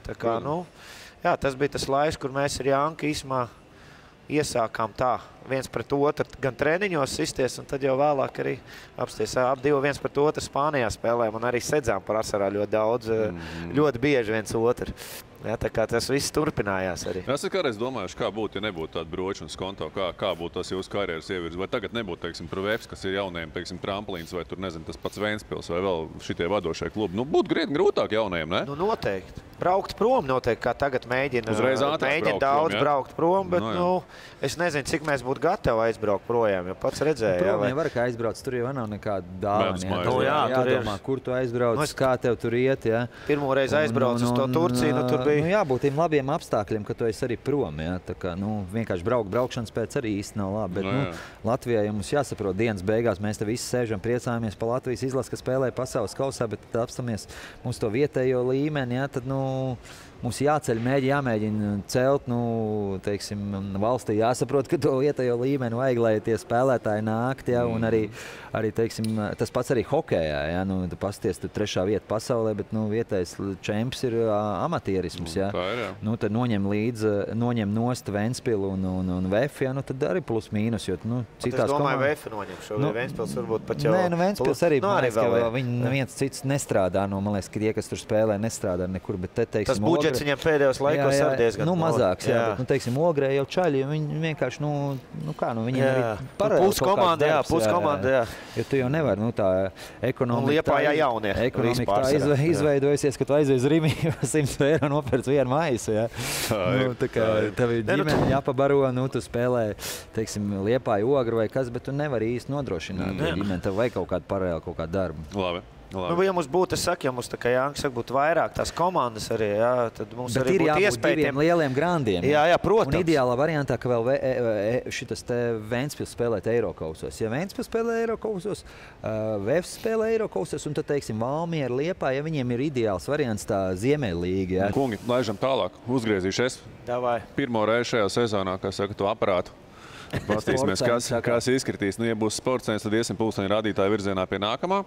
Jā, tas bija tas laiks, kur mēs ar Janku īsumā iesākām tā, viens pret otru, gan treniņos sisties, un tad jau vēlāk arī apsties. Viens pret otru Spānijā spēlējām, un arī sedzām par asarā ļoti daudz, ļoti bieži viens otru. Jā, tā kā tas viss turpinājās arī. Esat kādreiz domājuši, kā būtu, ja nebūtu tāda broča un skonto, kā būtu tas jūsu karjeras ievirz? Vai tagad nebūtu, teiksim, Provēps, kas ir jaunajiem, teiksim, tramplīns, vai tur, tas pats Ventspils, vai vēl šitie vadošie klubi? Būtu krietni grūtāk jaunajiem, ne? Noteikti. Braukt prom noteikti, kā tagad mēģina daudz braukt prom, bet, es nezinu, cik mēs būtu gatavi aizbraukt projām, jo pats redzēju. Prom jau var, kā aizbrauc, tur jau nav nekāda dāvana. Jādomā, kur tu aizbrauc, kā tev tur iet, jā. Pirmo reizi aizbrauc uz to Turciju, tur jābūt tiem labiem apstākļiem, ka tu esi arī prom. Ja? Tā kā, vienkārši braukšanas pēc arī īsti nav labi. Bet, Latvijā ja mums jāsaprot dienas beigās, mēs te visi sēžam, priecājamies par Latvijas izlasi, kas spēlē pasaules kausā, bet tad apstamies mums to vietējo līmeni, ja? Tad, mums jāceļ, jāmēģina celt, teiksim, valstī jāsaprot, ka to vietējo līmeni vajag, lai tie spēlētāji nākt, ja? Un arī, teiksim, tas pats arī hokejā, ja? Tu pasties, tur 3. vieta pasaulē, bet, vietējais čemps ir amatierisms, ja? Tā ir, jā. Tad noņem nost Ventspilu un Vefi, ja? Tad arī plus mīnus, jo, citās es domāju, Vefi noņem šo, Ventspils varbūt pat jau... Nē, Ventspils arī, man liekas, ka viņi neviens cits nestrādā, man liekas, ka tie, kas tur spēlē, nestrādā nekur, bet te, teiksim, budžets viņam pēdējos laikos ir diezgan mazāks, bet, teiksim, Ogrē jau čaļi, viņi vienkārši, viņiem arī paralēli puskomanda, jā. Jo tu jau nevar, tā ekonomika... Un Liepājā jaunie. Ekonomika tā izveidojusies, ka tu aizies Rimi 100 eiro nopērc vienu maisu, jā. Tā kā tev ir ģimeni jāpabaro, tu spēlē, teiksim, Liepāja Ogru vai kas, bet tu nevari īsti nodrošināt ģimeni, tev vajag kaut kādu paralēli, kaut kādu darbu. Labi. Ja mums būtu, ja mums tā kā Jānis saka, būtu vairāk tās komandas arī, jā, tad mums bet arī būtu iespēja diviem lieliem grandiem. Jā, protams. Un ideālā variantā, ka vēl šitas te Ventspils spēlēt Eirokausos. Ja Ventspils spēlē Eirokausos, Vefs spēlē Eirokausos, un tad, teiksim, Valmiera, Liepāja, ja viņiem ir ideāls variants tā Ziemeļlīga. Jā. Kungi, laižam tālāk. Uzgriezīšu es. Davai. Pirmo reizi šajā sezonā, kā saka, to aparātu. Pastīsimies, kas izkritīs. Ja būs sportscēns, tad iesim pulksteņa rādītāja virzienā pie nākamā.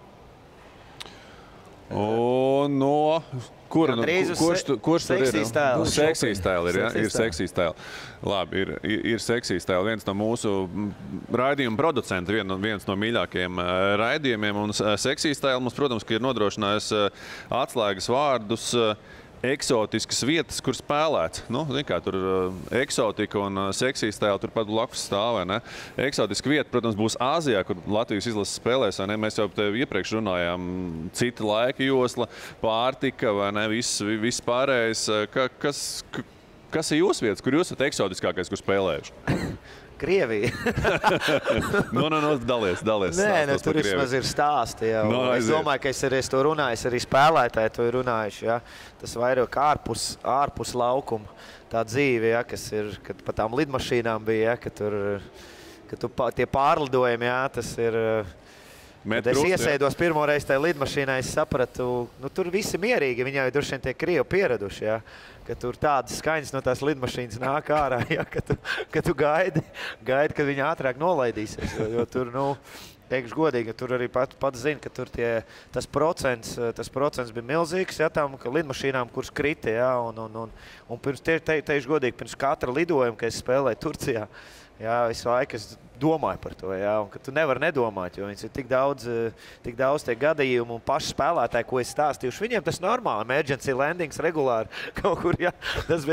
Un kurš tur ir? Seksī stēli ir, ja? Ir seksī stēli. Labi, ir seksī stēli. Viens no mūsu raidījuma producentu, viens no mīļākajiem raidījumiem. Un seksī stēli mums, protams, ka ir nodrošinājis atslēgas vārdus eksotiskas vietas, kur spēlēts. Tur eksotika un seksīs stēli turpat blakus stāv, vai ne? Eksotiska vieta, protams, būs Āzijā, kur Latvijas izlases spēlēs, vai ne? Mēs jau te iepriekš runājām, cita laika josla, pārtika, vai ne? Viss pārējais. Kas ir jūsu vietas, kur jūs esat eksotiskākais, kur spēlējuši? Krievija. Dalies. Nē, tur vismaz ir stāsti. Es domāju, ka es arī to runāju, arī spēlētāji to ir runājuši. Ja? Tas vairāk ārpus laukuma tā dzīve, ja? Kas ir, kad pa tām lidmašīnām bija, ja? Ka tie pārlidojumi, ja? Tas ir... Kad es iesēdos pirmoreiz tajā lidmašīnā, es sapratu, tur visi mierīgi, viņi jau ir droši vien tie Krievi pieraduši, ja? Ka tur tādas skaņas no tās lidmašīnas nāk ārā, ja? Ka tu gaidi, kad viņi ātrāk nolaidīsies, jo tur, teikšu godīgi, tur arī pats zina, ka tur tas procents bija milzīgs, ja, tām lidmašīnām, kuras krita, ja? Un teikšu godīgi, pirms katra lidojuma, kad es spēlēju Turcijā, jā, visu laiku es domāju par to, jā, un ka tu nevari nedomāt, jo viņas ir tik daudz tie gadījumi un paši spēlētāji, ko es stāstījuši. Viņiem tas normāli, emergency landings regulāri kaut kur, jā, tas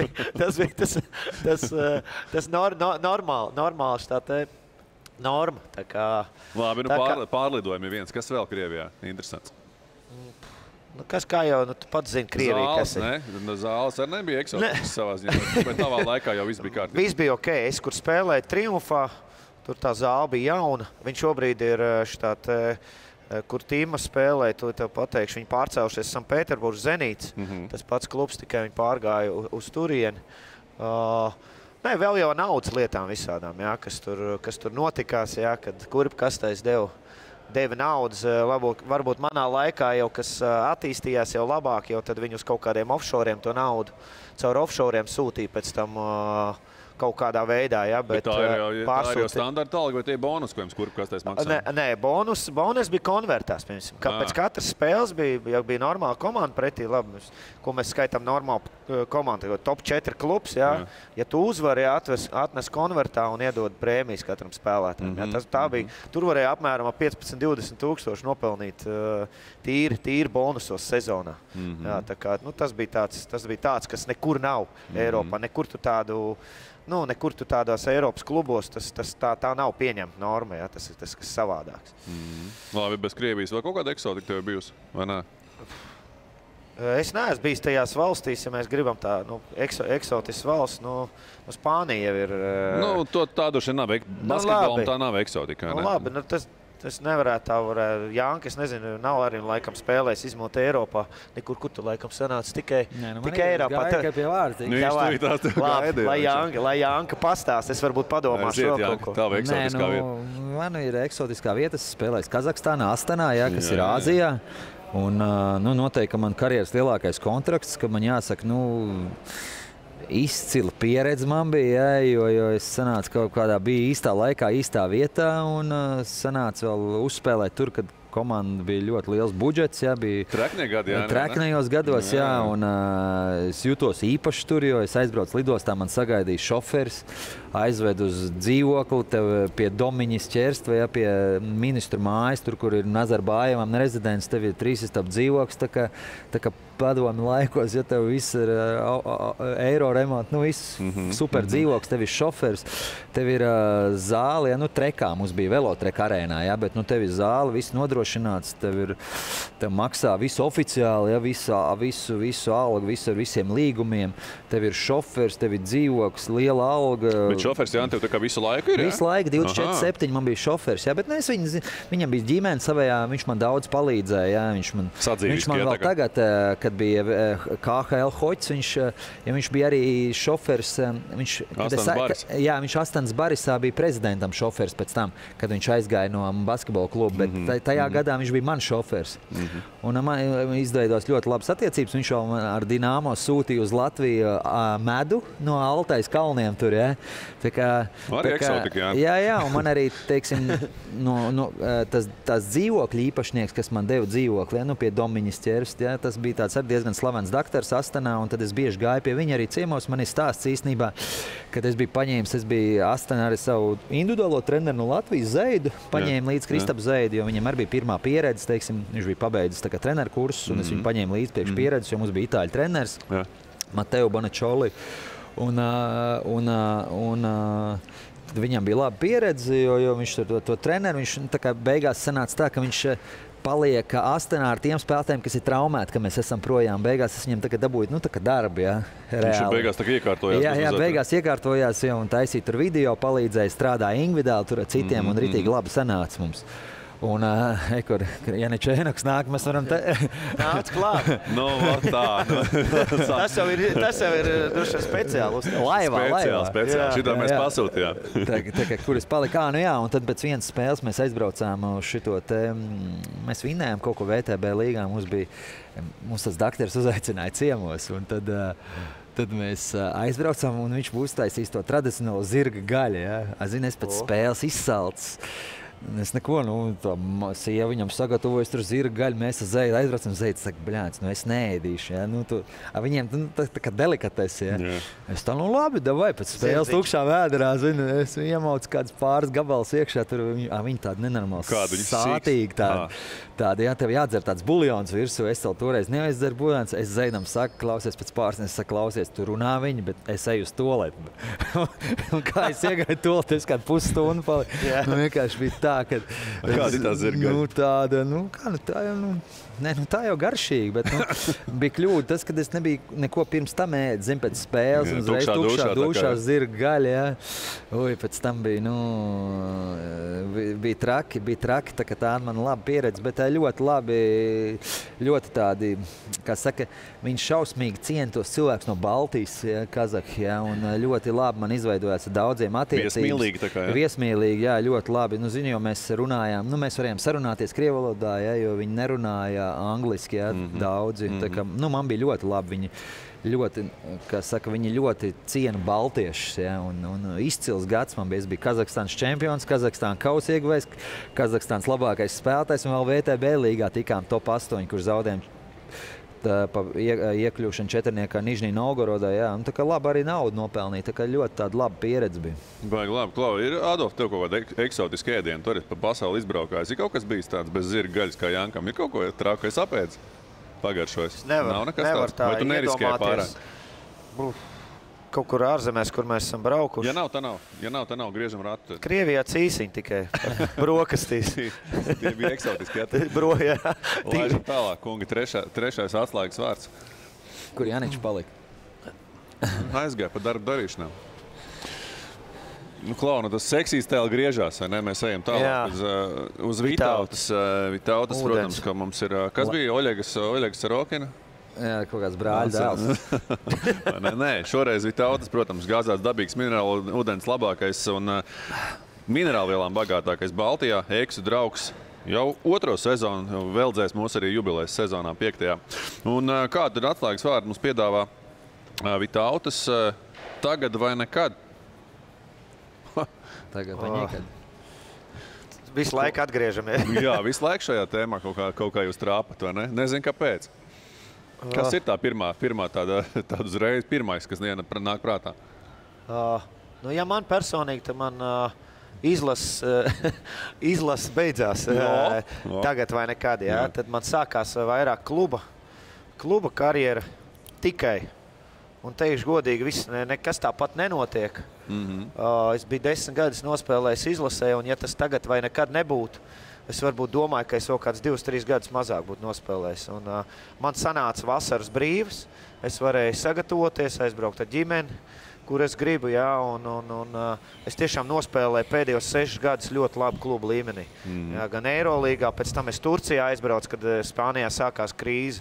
normāls tā te norma. Tā kā, labi, pārlidojumi viens, kas vēl Krievijā interesants? Kas kā jau, tu pats zini, Krievija, kas ir. Zāles arī nebija eksotisks savā ziņā, bet tavā laikā jau viss bija kārtībā. Viss bija ok. Es, kur spēlēju Triumfā, tur tā zāle bija jauna. Viņš šobrīd ir kur Tīma spēlēja, to tev pateikšu, viņi pārcēlušies Sanktpēterburgas Zenīts. Tas pats klubs, tikai viņi pārgāja uz turieni. Nē, vēl jau naudas lietām visādām, jā, kas tur notikās, jā, kad kurpkastēs deva naudas, varbūt manā laikā jau, kas attīstījās jau labāk, jau tad viņi uz kaut kādiem offshoriem to naudu caur offshoriem sūtīja pēc tam kaut kādā veidā, ja, bet tā ir jau standarta alga vai tie bonus, ko jums kurpkastēs maksā? Nē, bonus bija konvertās, piemēram. Pēc katras spēles bija normāla komanda pretī, labi, ko mēs skaitām normālu komandu, top 4 klubs, ja, ja tu uzvari, atnes konvertā un iedod prēmijas katram spēlētājiem. Ja, tur varēja apmēram 15-20 tūkstoši nopelnīt tīri bonusos sezonā. Ja, tā kā, tas bija tāds, kas nekur nav Eiropā, nekur tu tādās Eiropas klubos, tā nav pieņemta norma, ja, tas ir tas, kas savādāks. Labi, bez Krievijas vēl kaut kāda eksotika tev bijusi, vai nē? Es neesmu bijis tajās valstīs, ja mēs gribam tā, eksotisks valsts, Spānija jau ir... Tādu šeit nav, basketbolam tā nav eksotika, ne? Labi, Es nevarētu tā varētu. Jānka, es nezinu, nav arī laikam spēlējis izmot Eiropā. Nekur, kur tu laikam sanāca tikai Eiropā. Tikai pie vārds. Lai Jānka pastāst, es varbūt padomāšu vēl kaut ko. Tā vai eksotiskā vieta? Man ir eksotiskā vieta, es spēlēju Kazahstānā, Astanā, kas ir Āzijā. Un noteikti, ka man karjeras lielākais kontrakts, ka man jāsaka, izcila pieredze man bija, jo es sanācu kaut kādā bija īstā laikā, īstā vietā un sanācu vēl uzspēlēt tur, kad komanda bija ļoti liels budžets. Bija treknējos gados, un es jutos īpaši tur, jo es aizbraucu lidostā, man sagaidīja šoferis, aizved uz dzīvokli, tev pie Domiņas ķerstva, pie ministru mājas, tur, kur ir Nazarbājevam rezidents, tev ir 3 istabu dzīvoklis, tā kā padomi laikos, ja tev viss ir eiro remonti, viss super dzīvoklis, tev ir šoferis, tev ir zāle, trekā, mums bija velotreka arēnā, bet tev ir zāle, viss nodrošināts, tev maksā visu oficiāli, visu algu, visu ar visiem līgumiem, tev ir šoferis, tev ir dzīvoklis, liela alga. Bet šoferis, tev tā kā visu laiku ir, Visu laiku, 24/7 man bija šoferis, bet viņam bija ģimene savējā, viņš man daudz palīdzēja, viņš man vēl tagad, kad bija KHL Hoķis, viņš bija arī šoferis. Viņš Astanas Barisā bija prezidentam šoferis pēc tam, kad viņš aizgāja no basketbola kluba, bet tajā gadā viņš bija man šoferis. Un man izveidos ļoti labas attiecības, viņš vēl ar Dinamo sūtīja uz Latviju medu no Altais kalniem tur, Tā kā, arī eksotika, un man arī, teiksim, tas dzīvokļu īpašnieks, kas man deva dzīvokli, pie Domiņas ķersta, tas bija tāds arī diezgan slavens daktars Astanā, un tad es bieži gāju pie viņa arī ciemos. Man ir stāsts īstenībā, kad es biju Astanā arī savu individuālo treneru no Latvijas Zeidu, paņēmu līdz Kristapu Zeidu, jo viņam arī bija pirmā pieredze, teiksim, viņš bija pabeidzis tā kā treneru kursus, un es viņu paņēmu līdz priekš pieredzes, jo mums bija itāļu treneris, Mateo Bonačoli. Tad viņam bija laba pieredze, jo viņš to treneru, viņš tā kā beigās sanāca tā, ka viņš paliek Astanā ar tiem spēlētājiem, kas ir traumēti, ka mēs esam projām. Beigās es viņam dabūju, tā kā darbi, reāli. Viņš beigās tā kā iekārtojās. Jā, beigās iekārtojās, un taisīja tur video, palīdzēja, strādāja individuāli tur ar citiem, un ritīgi labi sanāca mums. Un, kur Janečēnoks nāk, mēs varam nāc klāt. Tas jau ir speciāli. Speciāli. Šitā mēs pasūtījām. Kur es paliku, un tad pēc vienas spēles mēs aizbraucām uz šito mēs vinnējām kaut ko VTB līgā, mums tas dakteris uzaicināja ciemos, un tad mēs aizbraucām, un viņš būs taisījis to tradicionālo zirga gaļu, es pēc spēles izsalcis. Es neko, tā sieva viņam sagatavojas tur zirga gaļu, mēs ar Zeidu aizbraucam, Zeids saka, bļāc, es neēdīšu, viņiem tā kā delikates, Es tā, labi, davai, pēc spēles tukšā vēderā, es iemaucu kāds pāris gabals iekšā, tur viņi tādi nenormāli sātīgi, tādi, tev jādzer tāds buljons virsū, es vēl toreiz neaizdzeru buljons, es Zeidam saku, klausies pēc pāris, es saku, klausies, tu runā viņi, bet es eju uz toaletu. Un kā es iegāju toaletu, es kādu pusstundu paliku, vienkārši bija tā, kāda ir tā zirga? Tā jau garšīgi, bet bija kļūda tas, kad es nebiju neko pirms tam ēdis, pēc spēles, un uzreiz tukšā zirga gaļa, pēc tam bija, bija traki, tā kā tāda man laba pieredze, bet ļoti labi, ļoti tādi, kā saka, viņš šausmīgi ciena tos cilvēkus no Baltijas, Kazahi, un ļoti labi man izveidojās ar daudziem attiecības. Viesmīlīgi tā kā, Viesmīlīgi, ļoti labi. Zini, jo mēs runājām, mēs varējām sarunāties krievu valodā, jo viņi nerunāja angliski, daudzi. Tā kā, man bija ļoti labi. Viņi ļoti, kā saka, viņi ļoti ciena baltiešus, un izcils gads man bija. Es biju Kazahstānas čempions, Kazahstāna kausa ieguvējs, Kazahstānas labākais spēlētājs, un vēl VTB līgā tikām top 8, kur zaudējām iekļūšana četrniekā Nižnī Novgorodā, tā kā labi arī naudu nopelnīja, tā kā ļoti tāda laba pieredze bija. Baigi labi, Klau, ir Adolf, tev kaut kāda eksotiska ēdiena, tur ir pa pasauli izbraukājis. Ir kaut kas bijis tāds bez zirga gaļas kā Jankam? Ir kaut ko trākais apēdis? Pagaršojis? Nevar tā vai tu neriskēji pārāk? Kaut kur ārzemēs, kur mēs esam braukuši. Ja nav, tā nav. Ja nav, tā nav. Griežam ratu. Krievijā cīsiņi tikai. Brokastīs. Tie bija eksotiski, jā. Laižam tālāk, kungi. Trešais atslēgas vārds. Kur Janičs palika? Aizgāja pa darbu darīšanām. Klauna, tas seksīs tēl griežās, vai ne? Mēs ejam tālāk uz Vitautas. Vitautas, protams, ka mums ir... Kas bija Oļegas Sarokina? Jā, kaut kāds brāļa dēls. Nē, šoreiz Vitautas, protams, gāzāts dabīgs minerālu ūdens labākais un minerālvielām bagātākais Baltijā. Eksu draugs jau 2. sezonu, veldzēs mūs arī jubilejas sezonā 5. Un kādu ir atslēgas vārdu mums piedāvā Vitautas tagad vai nekad? Tagad vai nekad. Visu laiku atgriežamies. Jā, visu laiku šajā tēmā kaut kā jūs trāpat, vai ne? Nezinu, kāpēc. Kas ir tā pirmā tāda uzreiz pirmais, kas nāk prātā? Ja man personīgi, tad man izlases beidzās tagad vai nekad. Jā. Tad man sākās vairāk kluba karjera tikai. Un teikšu godīgi, nekas tāpat nenotiek. Es biju 10 gadus nospēlējis izlasē, un ja tas tagad vai nekad nebūtu, es varbūt domāju, ka es vēl kāds 2-3 gadus mazāk būtu nospēlējis. Un, man sanāca vasaras brīvas, es varēju sagatavoties, aizbraukt ar ģimeni, kur es gribu, jā, un es tiešām nospēlēju pēdējos 6 gadus ļoti labu klubu līmenī. Jā, gan Eirolīgā, pēc tam es Turcijā aizbraucu, kad Spānijā sākās krīze.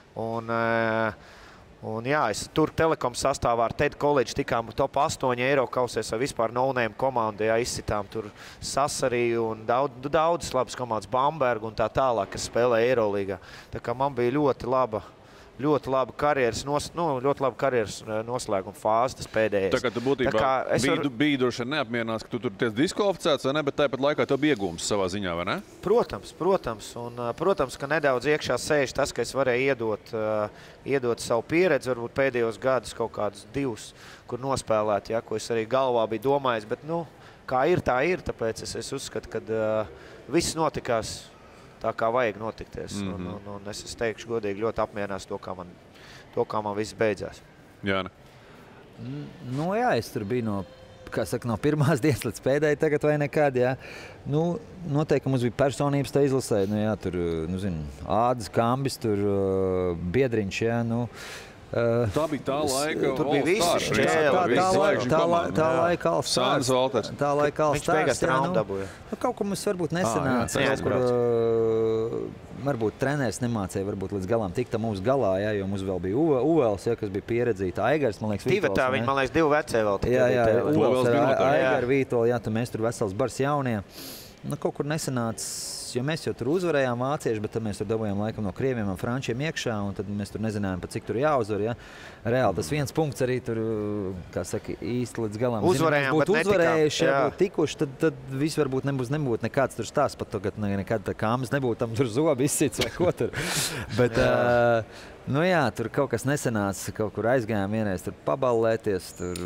Un jā, es tur Telekom sastāvā ar TED College tikām top 8 Eirokausēs ar vispār no-name komandu, jā, izcitām tur Sasariju un daudzas labas komandas Bambergu un tā tālāk, kas spēlē Eirolīgā. Tā kā man bija ļoti laba karjeras noslēguma fāze, tas pēdējais. Tā kā tu būtībā biji droši vien neapmierināts, ka tu tur tiesi diskvalificēts, vai ne, bet tāpat laikā tev bija iegūms savā ziņā, vai ne? Protams. Un, protams, ka nedaudz iekšā sēž tas, ka es varēju iedot savu pieredzi, varbūt pēdējos gadus kaut kādus 2, kur nospēlēt, ja, ko es arī galvā biju domājis, bet, kā ir, tāpēc es uzskatu, ka viss notikās tā kā vajag notikties. Un es teikšu godīgi ļoti apmierinās to, kā man viss beidzās. Jāni. Jā, es tur biju no pirmās dienas līdz pēdējai tagad vai nekad, jā. Noteikti mums bija personības tā izlasē, tur, Ādas, Kambis, tur Biedriņš, jā, Tā bija tā laika tur bija visi šķēli. Tā laika Sānis Valters. Tā laika Viņš beigās traumu dabūja. Kaut ko mums varbūt nesanāca. Varbūt treneris nemācīja līdz galam tikt mums galā, jā, jo mums vēl bija Uvels, jā, kas bija pieredzīta. Aigars, man liekas, Vītols. Viņi, man liekas, 2 vecē vēl. Jā, Uvels, Aigar, Vītols, jā, tu mēs tur vesels bars jaunie. Kaut kur nesanāca. Jo mēs jau tur uzvarējām vācieši, bet tad mēs tur dabūjām laikam no krieviem un frančiem iekšā, un tad mēs tur nezinājām, pa cik tur jāuzvar. Ja? Reāli tas 1 punkts arī tur, kā saka, īsti līdz galam. Uzvarējām, bet uzvarējuši, ja būtu tikuši, tad viss varbūt nebūtu nekāds tur stāsts, pat tagad nekad tā kāmas nebūtu, tam tur zobi izcits vai ko tur. Bet, jā, tur kaut kas nesanāca, kaut kur aizgājām vienreiz tur paballēties, tur,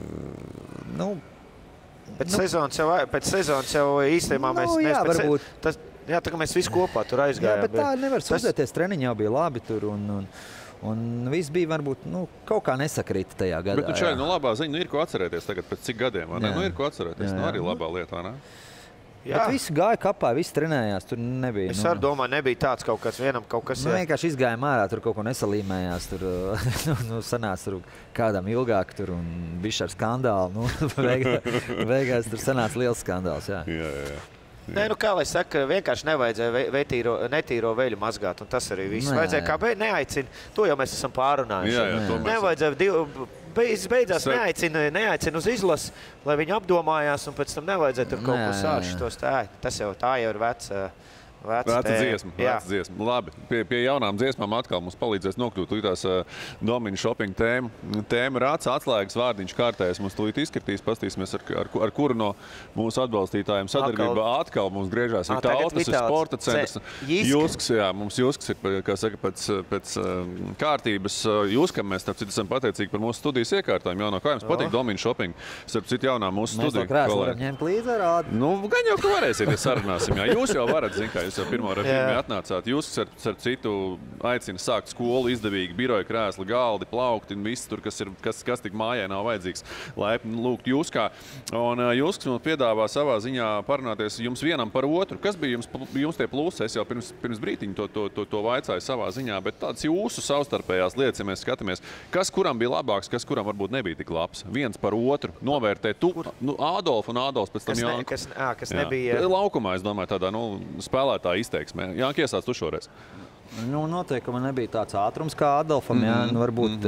Pēc sezonas jau īstenībā mēs... Jā, tā kā mēs visi kopā tur aizgājām. Jā, bet tā nevar sūdzēties, treniņi jau bija labi tur un viss bija varbūt, kaut kā nesakrita tajā gadā. Bet čaļi, labā ziņa, ir ko atcerēties tagad pēc cik gadiem, vai ne? Ir ko atcerēties, arī labā lietā, ne? Jā. Bet visi gāja kapā, visi trenējās, tur nebija. Es arī domāju, nebija tāds kaut kas vienam, kaut kas... Vienkārši izgājām ārā, tur kaut ko nesalīmējās, tur sanāca tur kādam ilgāk tur un bišķi ar skandālu. Beigās tur sanāca liels skandāls, jā. Jā. Nē, kā lai saka, vienkārši nevajadzēja netīro veļu mazgāt, un tas arī viss. Vajadzēja kā neaicina, to jau mēs esam pārunājuši. Nevajadzēja beidzās neaicina uz izlasi, lai viņi apdomājās, un pēc tam nevajadzēja tur kaut ko sāšķitos. Tas jau tā jau ir veca dziesma. Labi, pie jaunām dziesmām atkal mums palīdzēs nokļūt tūlītās Domina shopping tēma. Tēma rāds atslēgas vārdiņš kārtējais mums tūlīt izskatīs. Pastīsimies, ar kuru no mūsu atbalstītājiem sadarbībā atkal mums griežās Vitautas, ir sporta centrs. Jusks, jā, mums Jusks ir, kā saka, pēc kārtības. Juskam mēs, starp citu, esam pateicīgi par mūsu studijas iekārtājiem. Jau no kā jums patīk Domina shopping? Starp citu, jaunā mūsu studija. Mēs to krēslu varam ņemt līdzi ar ādu. Gan jau, ka varēsiet, ja sarunāsim. Jā. Jūs jau varat, zin kā. Jūs jau pirmo reizi atnācāt. Jūs, ar citu, aicina sākt skolu izdevīgi, biroja krēsli, galdi, plaukti un viss tur, kas tik mājai nav vajadzīgs. Laipni lūgt Juskā. Un Jusks mums piedāvā savā ziņā parunāties jums vienam par otru. Kas bija jums tie plusi? Es jau pirms brītiņa to vaicāju savā ziņā, bet tādas jūsu savstarpējās lietas, ja mēs skatāmies, kas kuram bija labāks, kas kuram varbūt nebija tik labs. Viens par otru. Novērtē Ādolfu un Ādolfs pēc tam Janku. Kas nebija... Laukumā, es domāju, tādā spēlētāja izteiksmē. Janka, iesāc tu šoreiz. Noteikti man nebija tāds ātrums kā Ādolfam. Varbūt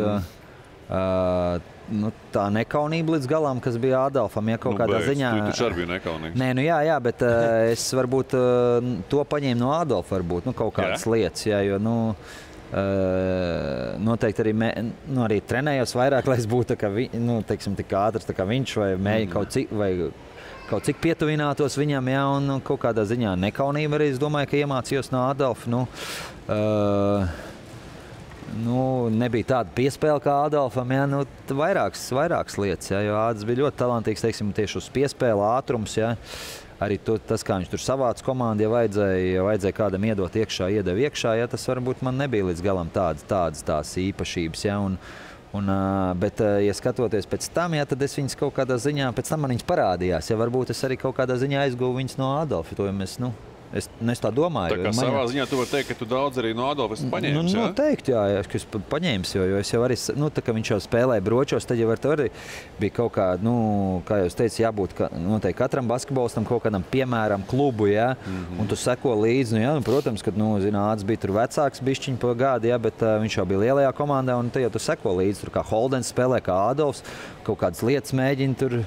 tā nekaunība līdz galam, kas bija Ādolfam, kaut kādā ziņā. Tu taču arī biji nekaunīgs. Nē, jā, bet es varbūt to paņēmu no Ādolfa, varbūt, kaut kādas lietas, jo, noteikti arī trenējos vairāk, lai es būtu tik ātrs kā viņš vai kaut cik pietuvinātos viņam, un kaut kādā ziņā nekaunība arī, es domāju, ka iemācījos no Ādolfa. Nebija tāda piespēle kā Ādolfam, vairākas lietas, jo Ādis bija ļoti talantīgs, tieši uz piespēle, ātrums, arī tas, kā viņš tur savāca komandu, ja vajadzēja kādam iedot iekšā, iedeva iekšā, tas varbūt man nebija līdz galam tādas tās īpašības, bet, ja skatoties pēc tam, tad es viņas kaut kādā ziņā, pēc tam man viņas parādījās, varbūt es arī kaut kādā ziņā aizguvu viņas no Ādolfa, to es tā domāju. Tā kā savā ziņā tu vari teikt, ka tu daudz arī no Ādolfa esi paņēmis, jā? Noteikti, jā, ka es paņēmis, jo es jau arī, tā kā viņš jau spēlēja bročos, tad jau arī bija kaut kā, kā jau es teicu, jābūt noteikti katram basketbolistam kaut kādam piemēram klubu, un tu seko līdzi, protams, kad, Ādis bija tur vecāks bišķiņ pa gadu, bet viņš jau bija lielajā komandā, un te jau tu seko līdzi, tur kā Holdens spēlē, kā Ādolfs, kaut kādas lietas mēģina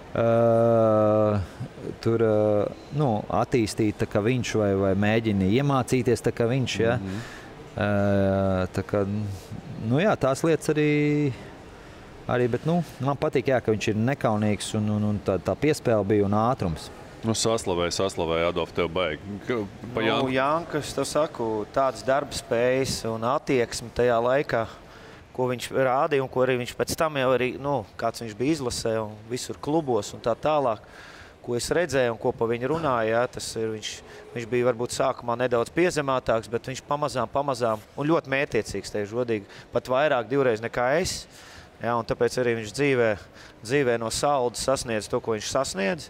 tur attīstīt, tā kā viņš vai mēģina iemācīties, tā kā viņš, tā kā, tās lietas arī, bet, man patīk, ka viņš ir nekaunīgs un tā piespēle bija un ātrums. Saslavēja Ādolfu tev baigi. Janka, es tev saku, tāds darba spējas un attieksme tajā laikā, ko viņš rādīja un ko arī viņš pēc tam jau arī, kāds viņš bija izlasē un visur klubos un tā tālāk, ko es redzēju un ko pa viņu runāja, tas ir, viņš bija varbūt sākumā nedaudz piezemātāks, bet viņš pamazām un ļoti mētiecīgs, teikšu godīgi, pat vairāk divreiz nekā es, un tāpēc arī viņš dzīvē no saldas sasniedz to, ko viņš sasniedz,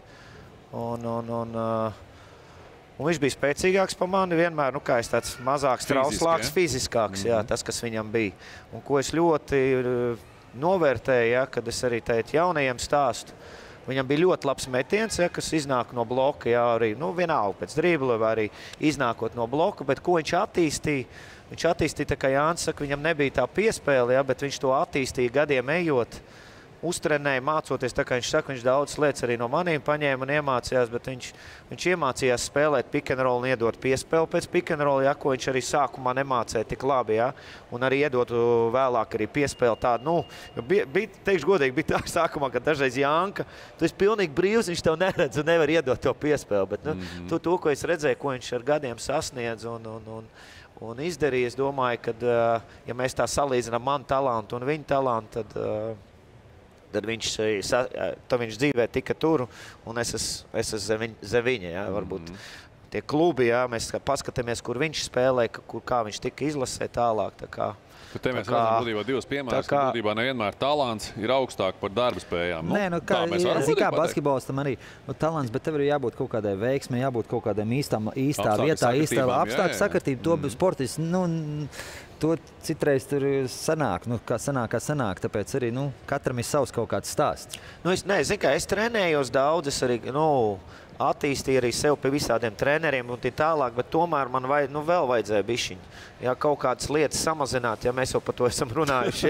un viņš bija spēcīgāks par mani vienmēr, kā es tāds mazāks, trauslāks, fiziskāks, tas, kas viņam bija. Un ko es ļoti novērtēju, kad es arī teicu jaunajiem stāstu, viņam bija ļoti labs metiens, kas iznāk no bloka, arī, vienalga pēc dribla vai arī iznākot no bloka, bet ko viņš attīstīja? Viņš attīstīja, tā kā Jānis saka, viņam nebija tā piespēle, bet viņš to attīstīja gadiem ejot, uztrenēja, mācoties, tā kā viņš saka, viņš daudz lietas arī no maniem paņēma un iemācījās, bet viņš iemācījās spēlēt pick and roll un iedot piespēli pēc pick and roll, ko viņš arī sākumā nemācēja tik labi, un arī iedot vēlāk arī piespēli tādu, teikšu godīgi, bija tā sākumā, ka dažreiz Janka, tu esi pilnīgi brīvs, viņš tev neredz un nevar iedot to piespēli, bet to, ko es redzēju, ko viņš ar gadiem sasniedz un izdarīja, es domāju, ka, ja mēs tā salīdzinām manu talantu un viņa talantu, tad viņš dzīvē tika tur, un es esmu zem viņa, varbūt tie klubi, mēs paskatāmies, kur viņš spēlē, kā viņš tika izlasē tālāk, tā kā. Te mēs redzam būtībā divas piemēras, ka būtībā nevienmēr talants ir augstāk par darba spējām. Kā basketbolistam arī talants, bet tev ir jābūt kaut kādai veiksmei, jābūt kaut kādam īstā vietā, īstā apstākļu sakartība. To sportists, to citreiz tur sanāk, kā sanāk, tāpēc arī, katram ir savs kaut kāds stāsts. Es trenējos daudz, es arī, attīstīju arī sev pie visādiem treneriem un tālāk, bet tomēr man vēl vajadzēja bišķiņu. Kaut kādas lietas samazināt, mēs jau par to esam runājuši,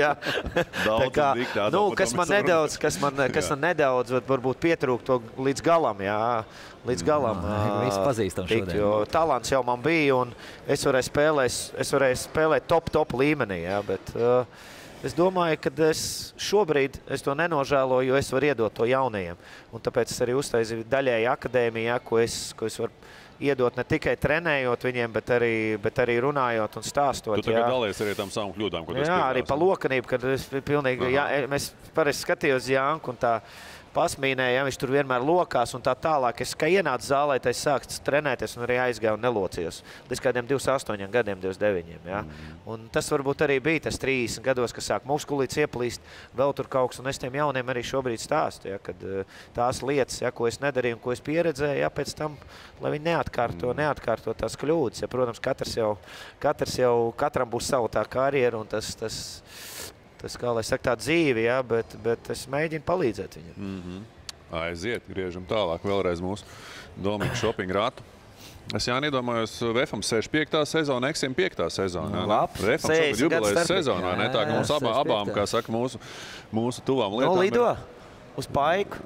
kas man nedaudz varbūt pietrūk to līdz galam, līdz galam. Visi pazīstam šodien. Jo talants jau man bija un es varēju spēlēt top līmenī, bet es domāju, ka šobrīd es to nenožēloju, jo es varu iedot to jaunajiem. Un tāpēc es arī uztaisīju daļēji akadēmijā, ko es varu iedot ne tikai trenējot viņiem, bet arī runājot un stāstot. Tu tagad dalies arī tam savam kļūdām, ko tu esi arī pa lokanību, kad es pilnīgi, mēs parasti skatījos Janku un tā, pasmīnēja, ja viņš tur vienmēr lokās un tā tālāk. Es kā ienācu zālē, tad es sāku trenēties un arī aizgāju un nelocījos. Līdz kādiem 28 gadiem, 29. Ja? Un tas varbūt arī bija tas 30 gados, kas sāk muskulīts ieplīst, vēl tur kaut kas. Un es tiem jauniem arī šobrīd stāstu, ja? Kad tās lietas, ja, ko es nedarīju un ko es pieredzēju, ja? Pēc tam, lai viņi neatkārto tās kļūdas. Ja? Protams, katram būs savu tā karjeru un tas kā lai saka, tā dzīve, ja? bet es mēģinu palīdzēt viņam. Aiziet, griežam tālāk vēlreiz mūsu Domina Shopping ratu. Es iedomājos, Refam 65. sezona, Eksim 5. sezona. Refam šogad jubilejas sezona, vai ne? Tā, ka mums abām, kā saka, mūsu tuvām lietām. No lido uz Paiku.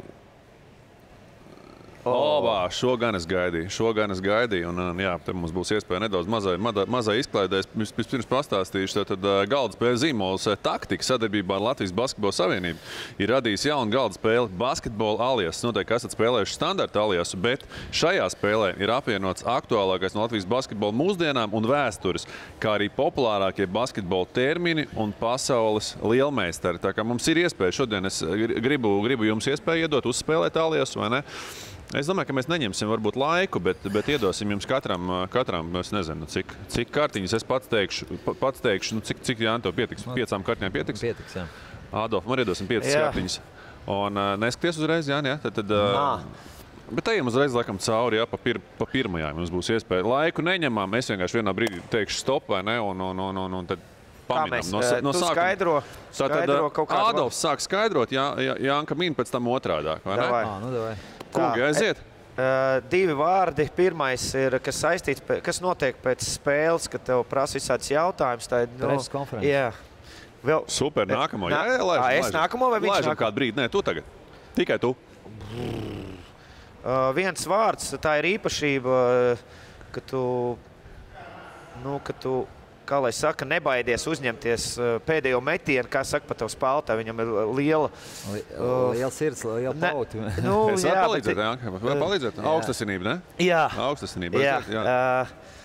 Šo gan es gaidīju. Un, jā, te mums būs iespēja nedaudz mazai izklaidēs. Pirms pastāstīšu, tad galda spēles zīmols Taktika sadarbībā ar Latvijas Basketbola Savienību ir radījis jaunu galda spēli Basketbola alias. Noteikti esat spēlējuši standarta aliasu, bet šajā spēlē ir apvienots aktuālākais no Latvijas basketbola mūsdienām un vēstures, kā arī populārākie basketbola termini un pasaules lielmeistari. Tā kā mums ir iespēja šodien, es gribu jums iespēju iedot uzspēlēt aliasu, vai ne? Es domāju, ka mēs neņemsim varbūt laiku, bet iedosim jums katram, es nezinu, cik kartiņas es pats teikšu, cik Jāni tev pietiks? 5 kartiņām pietiks? Pietiks, jā. Ādolf, man iedosim 5 kartiņas. Un neskaties uzreiz, Jāni, jā? Bet ejam uzreiz laikam cauri, jā, pa pirmajām mums būs iespēja. Laiku neņemam, es vienkārši vienā brīdī teikšu stop, vai ne, un tad paminam. Tu skaidro kaut kādu. Ādolfs sāk skaidrot, Jānka min pēc tam otrādāk, vai ne? Davai. Kungi, aiziet? 2 vārdi. Pirmais ir, kas saistīts, kas notiek pēc spēles, kad tev prasa visādas jautājumus. Preses konferences. Jā. Super, nākamo. Jā, es nākamo vai viņš nākamo? Laižam kādu brīdi. Nē, tu tagad. Tikai tu. Viens vārds, tā ir īpašība, ka tu, kā lai saka, nebaidies uzņemties pēdējo metienu, kā saka, pa tev spēlētā. Viņam ir liela sirds, liela pauti. Es varu palīdzēt, jā? Var palīdzēt? Augstasinība, ne? Jā. Augstasinība. Jā.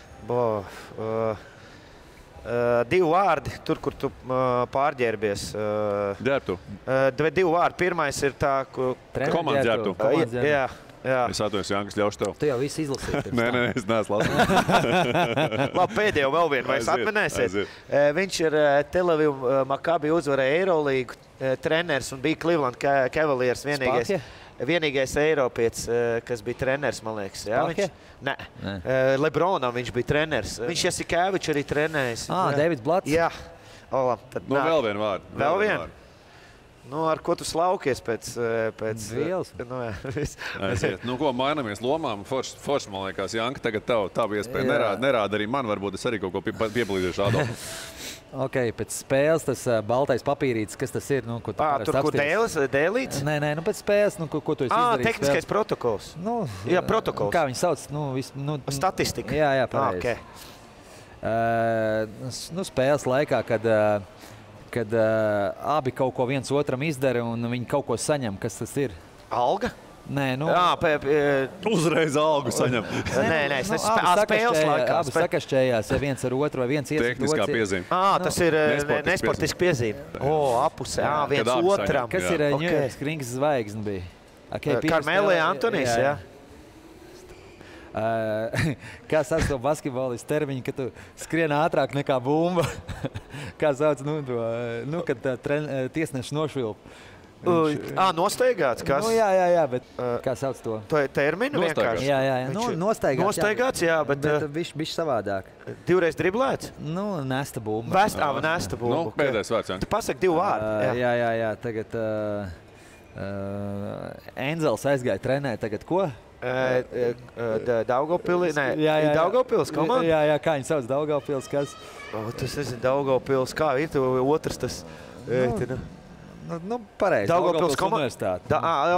2 vārdi, tur, kur tu pārģērbies. Ģērbtu. 2 vārdi. Pirmais ir tā, Komandas ģērbtu. Jā. Es atvainojos, Jānis, ļaušu tev. Tu jau visu izlasīji. Nē, es neesmu lasījis. Labi, pēdējo vēl vienu. Vai es atminēsiet? Viņš ir Tel Aviv Maccabi uzvarēja Eirolīgu treneris un bija Cleveland Cavaliers vienīgais Eiropietis, kas bija treneris, man liekas. Nē. Lebronam viņš bija treneris. Viņš Jasikevičs arī trenējis. Davids Blats? Jā. Vēl vienu vārdu. Vēl vienu? Ar ko tu slaukies pēc vielas? Ko mainamies lomām? Forši, man liekas, Janka, tagad tavu iespēju nerāda arī man. Varbūt es arī kaut ko piepalīdzīšu Ādolfu. Ok, pēc spēles tas baltais papīrītis, kas tas ir? Tur, kur dēlīts? Nē, pēc spēles, ko tu esi izdarījis? Tehniskais protokols. Jā, protokols. Kā viņi sauc? Statistika. Jā, pareizi. Spēles laikā, kad abi kaut ko viens otram izdara un viņi kaut ko saņem, kas tas ir? Alga? Nē, uzreiz algu saņem. Nē, spēles laikā. Abi sakašķējās, ja viens ar otru vai viens iesaka. Tehniskā piezīme. Tas ir nesportiska piezīme. Apusē, viens otram. Kas ir Ņujorkas Rings zvaigzne bija? Karmelija Antonijs, jā. Kā sauc to basketbolistu termiņu, ka tu skrien ātrāk nekā bumba? Kā sauc, kad tiesneši nošvilp? Nostaigāts, kas? Jā, bet kā sauc to? Terminu vienkārši? Jā. Nostaigāts, jā, bet bišķi savādāk. 2 reiz driblēts? Nesta bumba. Nesta bumba. Pēdējais vārds, jā. Tu pasaki 2 vārdi. Jā, tagad Enzels aizgāja trenēt, tagad ko? Daugavpilī, Daugavpils komanda? Jā, kā viņi sauc Daugavpils, kas? Tas nezinu, Daugavpils, kā ir otrs tas? Pareizi, Daugavpils universitāte.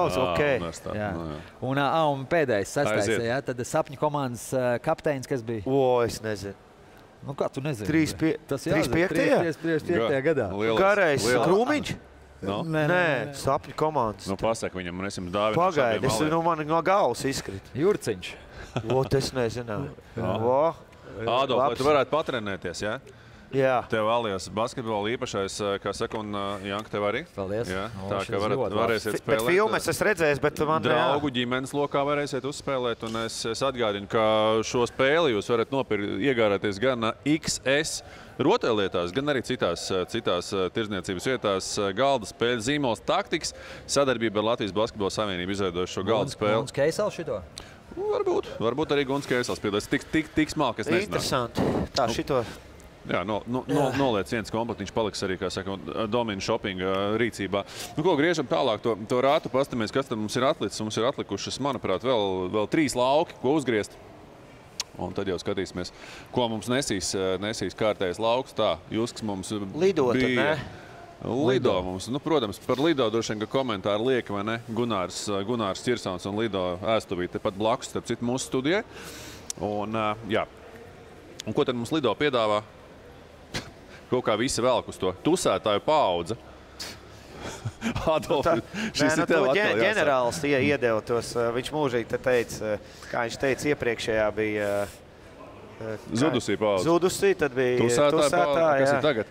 Un pēdējais, 6. Tad sapņu komandas kapteinis, kas bija? Es nezinu. Kā tu nezini? 35. gadā. Garais Krūmiņš? Nē, sapņu komandas. Pasaka viņam, un esim dāvinu. Pagaidi, man no galvas izkrīt. Jurciņš. Es nezināju. Ādolf, vai tu varētu patrenēties, jā? Jā. Tev alias basketbola īpašais, kā saka, un Janka, tev arī? Paldies. Jā, O, tā šis kā varēsiet Bet spēlēt. filmas es redzēju, bet man Draugu ģimenes lokā varēsiet uzspēlēt, un es atgādinu, ka šo spēli jūs varat iegādāties gan XS rotaļlietās, gan arī citās tirdzniecības vietās. Galda spēļu zīmols Taktiks sadarbība ar Latvijas Basketbola Savienību izveidojuši šo galda spēli. Guns Keisels šito? Varbūt arī Guns Keisels piedalās. Tik smalki, es nezinu. Interesanti. Tā šito. Jā, noliec viens komplektiņš paliks arī, kā saka, Domina Shopping rīcībā. Ko, griežam tālāk to rātu, pastamies, kas tad mums ir atlicis. Mums ir atlikušas, manuprāt, vēl 3 lauki, ko uzgriezt. Un tad jau skatīsimies, ko mums nesīs kārtējais lauks. Tā, Jusks mums Lidot, bija... Lido mums, protams, par Lido droši vien, ka komentāri lieka, vai ne? Gunārs Čirsons un Lido ēstuvīte tepat blakus, starp citu, mūsu studijai. Un, jā. Un ko tad mums Lido piedāvā? Kaut kā visi velk uz to tusētāju paudze. Adolf, šis ir tev atkal jāsaka. Ģenerālis iedeva tos, viņš mūžīgi teica, kā viņš teica, iepriekšējā bija... Zudusī paudze. Zudusī, tad bija tusētāja. Kas ir tagad?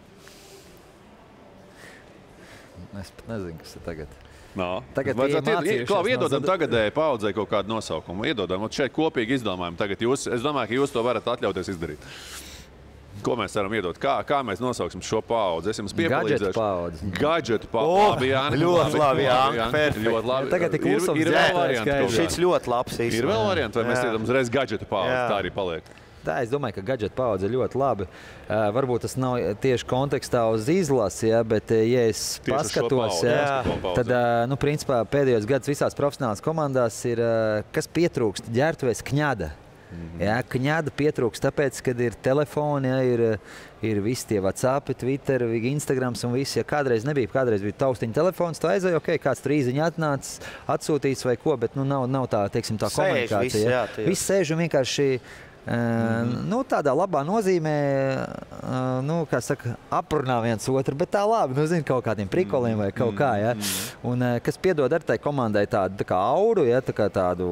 Es pat nezinu, kas ir tagad. Tagad iedodam tagadēji paudzei kaut kādu nosaukumu. Iedodam, un šeit kopīgi izdomājam. Tagad es domāju, ka jūs to varat atļauties izdarīt. Ko mēs varam iedot? Kā mēs nosauksim šo paudzi? Es jums piepalīdzēšu. Gadžetu paudzi. Gadžetu paudzi. Ļoti labi, Jānka. Perfekt. Tagad ir klusums. Ir vēl varianti. Šis ļoti labs īstenībā. Ir vēl varianti, vai mēs iedodam uzreiz gadžetu paudzi? Tā arī paliek. Tā, es domāju, ka gadžeta paudze ir ļoti labi. Varbūt tas nav tieši kontekstā uz izlasi, bet, ja es paskatos, tad, principā, pēdējos gadus visās profesionālās komandās ir, kas pietrūkst ģērbtuvēs kņada. Jā, kņada pietrūkst, tāpēc, kad ir telefoni, ir visi tie WhatsApp, Twitter, Instagrams un visi. Ja kādreiz bija taustiņa telefons, tu aizēji, kāds trīziņa atnācis, atsūtīs vai ko, bet nav tā, teiksim, tā komunikācija. Visi sēž un vienkārši tādā labā nozīmē, kā saka, aprunā viens otru, bet tā labi, zini, kaut kādiem prikoliem vai kaut kā, ja. Un kas piedod ar tai komandai tādu tā kā auru, ja, tā kā tādu,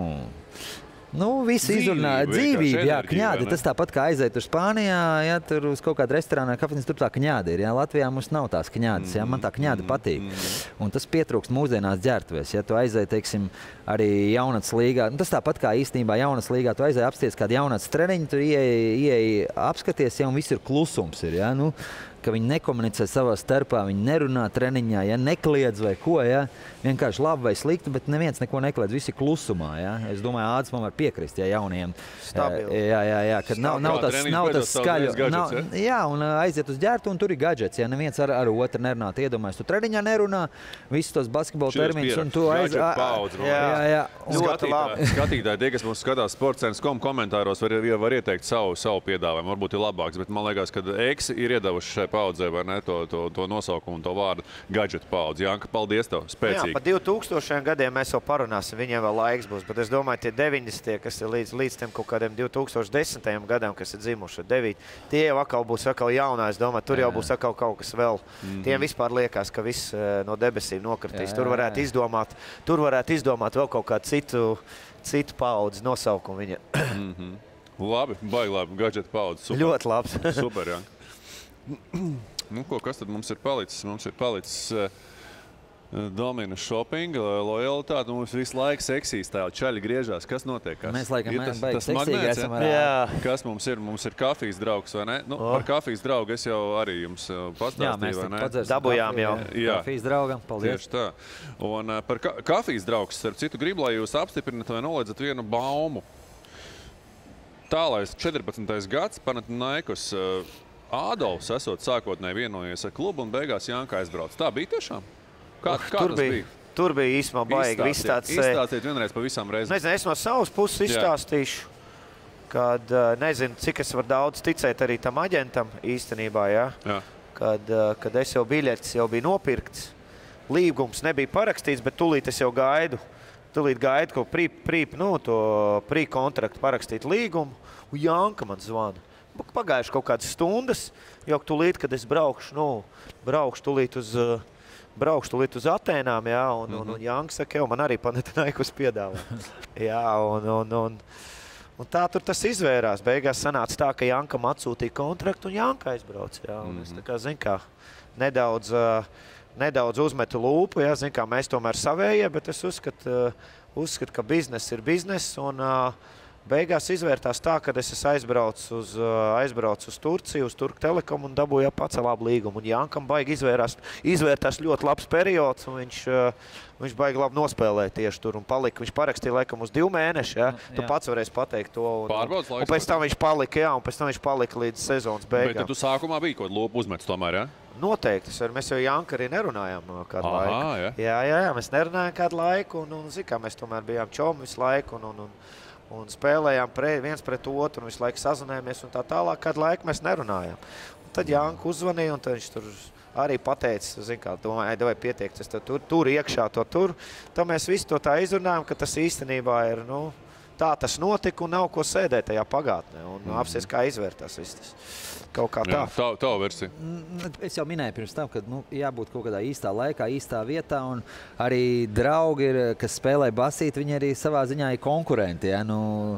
visi izrunā dzīvību, jā, kņādi. Tas tāpat kā aiziet uz Spānijā, ja tur uz kaut kādu restorānu vai kafejnīcu, tur tā kņādi ir. Ja? Latvijā mums nav tās kņādas, ja? Man tā kņāda patīk. Un tas pietrūkst mūsdienās ģērbtuvēs. Ja tu aizēji, teiksim, arī jaunatnes līgā, tas tāpat kā īstenībā jaunatnes līgā, tu aizēji apsties kādu jaunatnes treniņu, tu ieeji apskaties, ja, un viss ir klusums. Ir, ja? Ka viņi nekomunicē savā starpā, viņi nerunā treniņā, ja, nekliedz vai ko, ja, vienkārši labi vai slikti, bet neviens neko nekliedz, visi klusumā, ja. Es domāju, Ādis man var piekrist, ja, jauniem. Stabili. Jā, kad nav tas skaļu. Jā, un aiziet uz ģērtu, un tur ir gadžets, ja, neviens ar otru nerunā. Iedomājies, tu treniņā nerunā, visus tos basketbola terminus, un tu Jā. Skatītāji, tie, kas mums skatās sportcentrs.com komentāros, var ieteikt savu piedāvājumu, varbūt ir labāks, bet man liekas, ka Eksi ir iedavuši šai paudzē, vai ne, to nosaukumu un to vārdu gadžetu paudzi. Janka, paldies tev, spēcīgi. Jā, pa 2000 gadiem mēs jau parunāsim, viņiem vēl laiks būs, bet es domāju, tie 90, kas ir līdz tiem kaut kādiem 2010. Gadam, kas ir dzimuši 9, tie jau būs jaunā, es domāju, tur jau būs kaut kas vēl. Tiem vispār liekas, ka viss no debesīm nokritīs. Tur varētu izdomāt vēl kaut kādu citu paudzi nosaukumu viņa. Labi, baigi labi, gadžetu paudzi. Super. Ļoti labs. Super, Janka. Kas tad mums ir palicis? Mums ir palicis Domina Shopping, lojalitāte. Mums visu laiku seksīs tā, čaļi griežās. Kas notiek? Mēs laikam baigi seksīgi esam. Kas mums ir? Mums ir kafijas draugs, vai ne? Par kafijas draugu es jau arī jums pastāstīju, vai ne? Jā, mēs dabujām jau. Kafijas draugam, paldies. Tieši tā. Un par kafijas draugs, starp citu, gribu, lai jūs apstiprinat vai noliedzat vienu baumu. Tālais 14. gads, Panathinaikos Ādolfs esot sākotnēji vienojies ar klubu un beigās Janka aizbrauc. Tā bija tiešām? Kā tas bija? Tur bija īstenībā baigi. Izstāstiet vienreiz pa visām reizēm. Nezinu, es no savas puses izstāstīšu, kad nezinu, cik es varu daudz ticēt arī tam aģentam īstenībā, ja? Kad es jau biļetes jau bija nopirkts, līgums nebija parakstīts, bet tūlīt es jau gaidu. Tūlīt gaidu, ko to pre-kontraktu parakstīt līgumu, un Janka man zvana. Pagājuši kaut kādas stundas, jau tūlīt, kad es braukšu tūlīt uz Atēnām, jā, un Janka saka, man arī Panathinaikos piedāvā. Jā, Un tā tur tas izvērās. Beigās sanāca tā, ka Jankam atsūtīja kontraktu un Janka aizbrauc. Jā, un es tā kā, zin kā, nedaudz uzmetu lūpu, jā, zin kā, mēs tomēr savējie, bet es uzskatu, ka biznes ir biznes. Un beigās izvērtās tā, ka es aizbraucu uz Turciju, uz Turku Telekom un dabūju pacel labu līgumu. Un Jankam baigi izvērtās ļoti labs periods, un viņš baigi labi nospēlēja tieši tur un palika. Viņš parakstīja laikam uz 2 mēneši, ja? Tu pats varēsi pateikt to. Un pēc tam viņš palika, jā, un pēc tam viņš palika līdz sezonas beigām. Bet tu sākumā bija kaut lopu uzmets tomēr, ja? Noteikti. Mēs jau Janka arī nerunājām kādu laiku. Jā, mēs nerunājām kādu laiku, un kā mēs tomēr bijām čomi visu laiku, un spēlējām viens pret otru, un visu laiku sazvanījāmies, un tā tālāk kādu laiku mēs nerunājām. Un tad Janka uzzvanīja, un tad viņš tur arī pateica, domāju, vai pietiekts, tur iekšā to tur. Tad mēs visi to tā izrunājam, ka tas īstenībā ir, tā tas notika un nav ko sēdēt tajā pagātnē. Un apsies, kā izvērtās viss tas. Kaut kā tā. Jā, tā versija. Es jau minēju pirms tam, ka jābūt kaut kādā īstā laikā, īstā vietā. Un arī draugi, kas spēlē basīt, viņi arī savā ziņā ir konkurenti. Ja?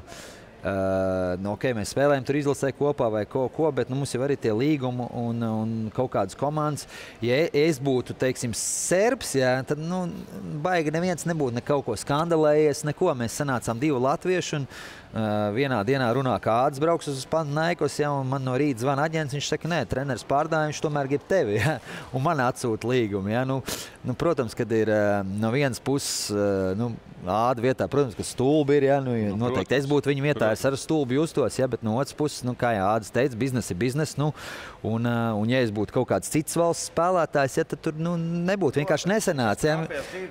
Mēs spēlējam tur izlasē kopā vai ko, bet mums jau arī tie līgumi un kaut kādas komandas. Ja es būtu, teiksim, serbs, ja, tad baigi neviens nebūtu ne kaut ko skandalējies, neko. Mēs sanācām 2 latvieši un vienā dienā runā, kā Ādis brauks uz Panathinaikos, ja, un man no rīta zvana aģents, viņš saka, nē, treneris pārdāja, viņš tomēr grib tevi, ja, un man atsūta līgumu. Ja. Protams, kad ir no vienas puses Āda vietā, protams, ka stulbi ir, ja, noteikti es būtu viņa vietā, es ar stulbi justos, ja, bet no otras puses, kā jau Ādis teica, biznes ir biznes, un ja es būtu kaut kāds cits valsts spēlētājs, ja, tad tur nebūtu vienkārši nesenāts. Ja.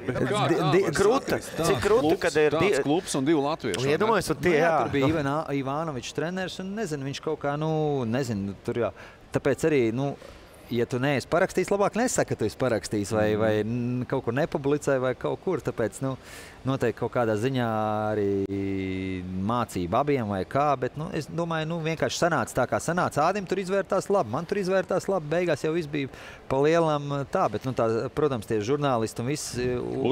Cik krūta, kad ir tāds klubs un 2 latvieši. Iedomājies, un tie, tur bija Ivanovičs treneris, un nezinu, viņš kaut kā, tur jā. Tāpēc arī, ja tu neesi parakstījis, labāk nesaka, ka tu esi parakstījis vai kaut kur nepublicē vai kaut kur. Tāpēc noteikti kaut kādā ziņā arī mācība abiem vai kā. Bet es domāju, vienkārši sanāca tā, kā sanāca. Ādim tur izvērtās labi, man tur izvērtās labi. Beigās jau viss bija pa lielam tā. Bet, protams, tie žurnālisti un viss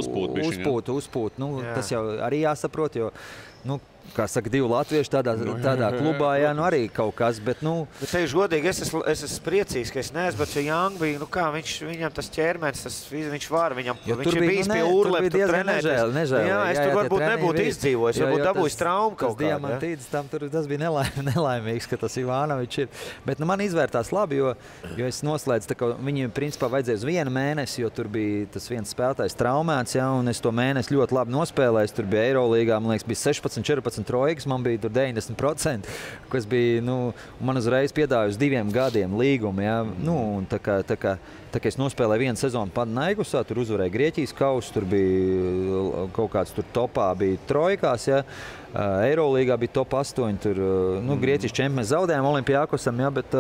uzpūt. Tas jau arī jāsaprot, jo kā saka, 2 latvieši tādā klubā, jā, arī kaut kas, bet, Bet teikšu godīgi, es esmu priecīgs, ka es neesmu, bet Janka bija, viņam tas ķermenis, viņš var, viņš ir bijis pie Urlepa, tur trenēties. Nežēl. Jā, es tur varbūt nebūtu izdzīvojis, varbūt dabūjis traumu kaut kādu. Diamantīdis tam tur, tas bija nelaimīgs, ka tas Ivanovičs ir. Bet man izvērtās labi, jo es noslēdzu, tā kā viņiem principā vajadzēja uz 1 mēnesi, jo tur bija tas viens spēlētājs traumēts, jā, un es to mēnesi ļoti labi nospēlēju. Tur bija Eirolīgā, man liekas, bija 16-14 trojkas, man bija tur 90%, kas bija, man uzreiz piedāvāja uz 2 gadiem līgumu, ja, un tā kā es nospēlēju 1 sezonu Panathinaikosā, tur uzvarēju Grieķijas kausu, tur bija kaut kāds tur topā bija trojkās, ja, Eirolīgā bija top 8, tur, Grieķijas čempions zaudējām Olimpiakosam, ja, bet,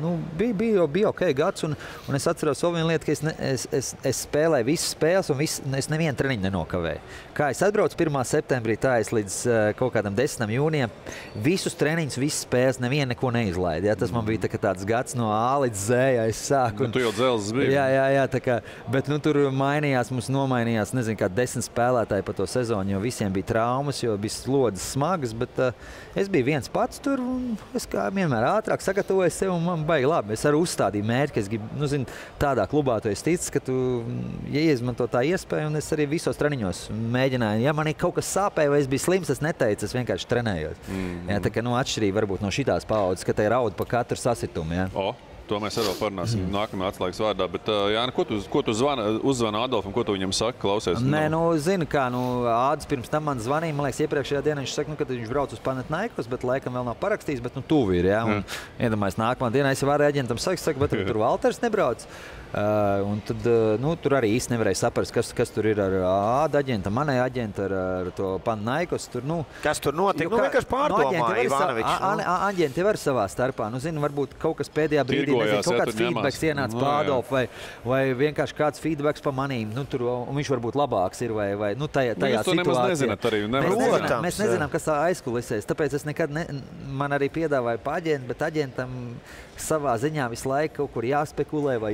bija ok gads, un es atceros vēl vienu lietu, ka es spēlēju visas spēles, un es nevienu treniņu nenokavēju. Kā es atbraucu 1. septembrī, tā es līdz kaut kādam 10. jūnijam, visus treniņus, visas spēles, nevienu neko neizlaidu, ja, tas man bija tāds gads no A līdz Z, ja es sāku. Tu jau dzelzs biji. Jā, tā kā, bet, tur mums nomainījās, nezinu, kā 10 spēlētāji pa to sezonu, jo visiem bija traumas, jo bija slodzes smagas, bet es biju viens pats tur, un es kā vienmēr ātrāk sagatavoju sev, un man baigi labi. Es arī uzstādīju mērķi, ka es gribu, tādā klubā tu esi ticis, ka tu izmanto tā iespēju, un es arī visos treniņos mēģināju. Ja man ir kaut kas sāpēja, vai es biju slims, es neteicu, es vienkārši trenējos. Jā, tā kā, atšķirība varbūt no šitās paaudzes, ka te raud pa katru sasitumu, jā. To mēs arī parunāsim nākamajā atslēgas vārdā. Bet, Jāni, ko tu uzzvani Adolfam, ko tu viņam saki? Klausies? Nē, zini kā, Ādis pirms tam man zvanīja, man liekas, iepriekšējā dienā viņš saka, ka viņš brauc uz Panathinaikos, bet laikam vēl nav parakstījis, bet tuvu ir, jā. Un iedomājies, nākamā dienā es varu aģentam saka, bet tur Valters nebrauc. Un tad, tur arī īsti nevarēja saprast, kas tur ir ar Āda aģenta, manai aģenta, ar to Panathinaikos. Kas tur notika? Vienkārši pārdomāja Ivanovičs. Aģenti var savā starpā. Varbūt kaut kas pēdējā brīdī, kaut kāds feedbacks ienāca pa Adolfu, vai vienkārši kāds feedbacks pa manīm. Un viņš varbūt labāks ir, vai tajā situācijā. Mēs nezinām, kas tā aizkulisēs. Tāpēc es nekad, man arī piedāvāja pa aģentu, bet aģentam savā ziņā visu laiku kaut kur jāspekulē vai jāmelo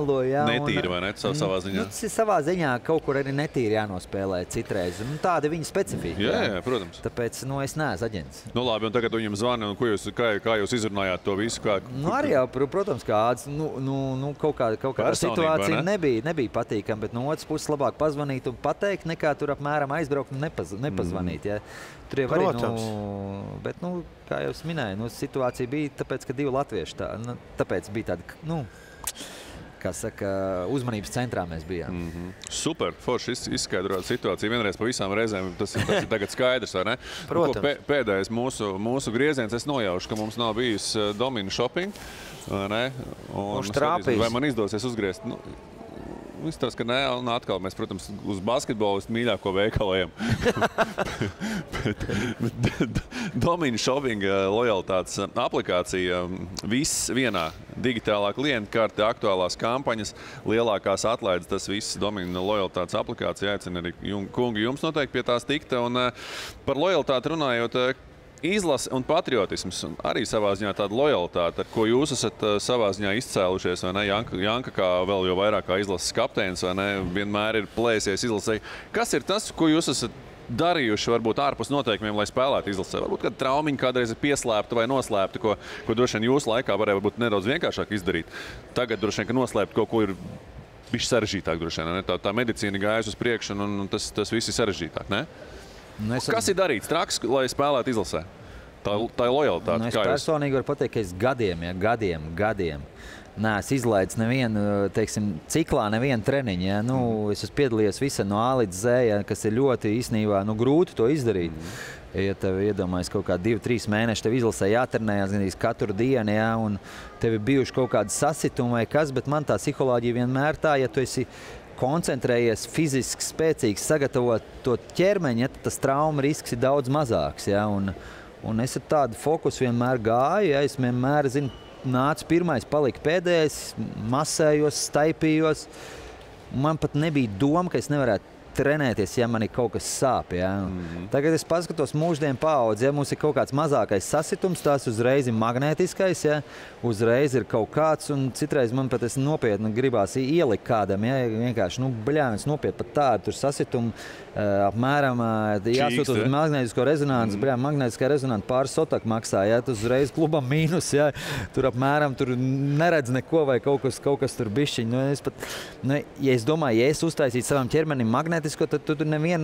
nožēloju. Jā, netīri, vai ne? Savā ziņā. Savā ziņā kaut kur arī netīri jānospēlē citreiz. Tāda viņa specifika. Jā, protams. Tāpēc, es neesmu aģents. Labi, un tagad viņam zvani, un kā jūs izrunājāt to visu? Arī jau, protams, kāds, kaut kāda situācija nebija patīkama, bet no otras puses labāk pazvanīt un pateikt, nekā tur apmēram aizbraukt un nepazvanīt. Ja. Tur jau arī, bet, kā jau es minēju, situācija bija tāpēc, ka 2 latvieši tāpēc bija tāda, kā saka, uzmanības centrā mēs bijām. Super, forši izskaidrot situāciju. Vienreiz pa visām reizēm tas ir tagad skaidrs, vai ne? Protams. Pēdējais mūsu grieziens, es nojaušu, ka mums nav bijis Domina Shopping, vai ne? Un trāpīs. Vai man izdosies uzgriezt? Izstāst, ka nē, un atkal mēs, protams, uz basketbolistu mīļāko veikalu ejam. bet Domina Shopping lojalitātes aplikācija, viss vienā digitālā klientkarte, aktuālās kampaņas, lielākās atlaides, tas viss Domina lojalitātes aplikācija. Aicinu arī kungi jums noteikti pie tās tikt. Un par lojalitāti runājot, izlase un patriotisms, un arī savā ziņā tāda lojalitāte, ar ko jūs esat savā ziņā izcēlušies, vai ne? Janka kā vēl jau vairāk kā izlases kapteinis, vai ne? Vienmēr ir plēsies izlasē. Kas ir tas, ko jūs esat darījuši varbūt ārpus noteikumiem, lai spēlētu izlasē? Varbūt kāda traumiņa kādreiz ir pieslēpta vai noslēpta, ko droši vien jūsu laikā varēja būt nedaudz vienkāršāk izdarīt. Tagad droši vien, ka noslēpt kaut ko ir bišķi sarežģītāk, droši vien, ne? Tā medicīna gājas uz priekšu, un tas viss ir sarežģītāk, ne? Kas ir darīts traks, lai spēlētu izlasē? Tā ir lojalitāte. Es personīgi varu pateikt, ka es gadiem neesmu izlaidis nevienu, ciklā nevienu treniņu. Ja? Es esmu piedalījies visā no A līdz Z, ja? Kas ir ļoti īstenībā grūti to izdarīt. Ja tev iedomājas kaut kā 2-3 mēneši, tev izlasē jātrenējās gandrīz katru dienu, ja? Un tev ir bijuši kaut kādi sasitumi vai kas, bet man tā psiholoģija vienmēr tā, ja tu esi koncentrējies, fiziski spēcīgs, sagatavot to ķermeņi, ja, tas trauma risks ir daudz mazāks. Ja, un es ar tādu fokusu vienmēr gāju, ja, es vienmēr, nācu pirmais, palika pēdējais, masējos, staipījos. Man pat nebija doma, ka es nevarētu trenēties, ja man ir kaut kas sāp. Ja. Tagad es paskatos mūždienu paudzi, ja mums ir kaut kāds mazākais sasitums, tās uzreiz ir magnētiskais, ja. Uzreiz ir kaut kāds, un citreiz man pat nopietni gribās ielikt kādam, ja. Vienkārši, es nopietni pat tādu tur sasitumu, apmēram jāsūt uz magnētisko rezonanci, magnētiskā rezonanci pāris sotak maksā, ja. Tu uzreiz klubam mīnus, ja. Tur apmēram tur neredz neko vai kaut kas tur bišķiņ. Ja es domāju, ja es uztaisītu savam ķermenim magnētisko, tad tu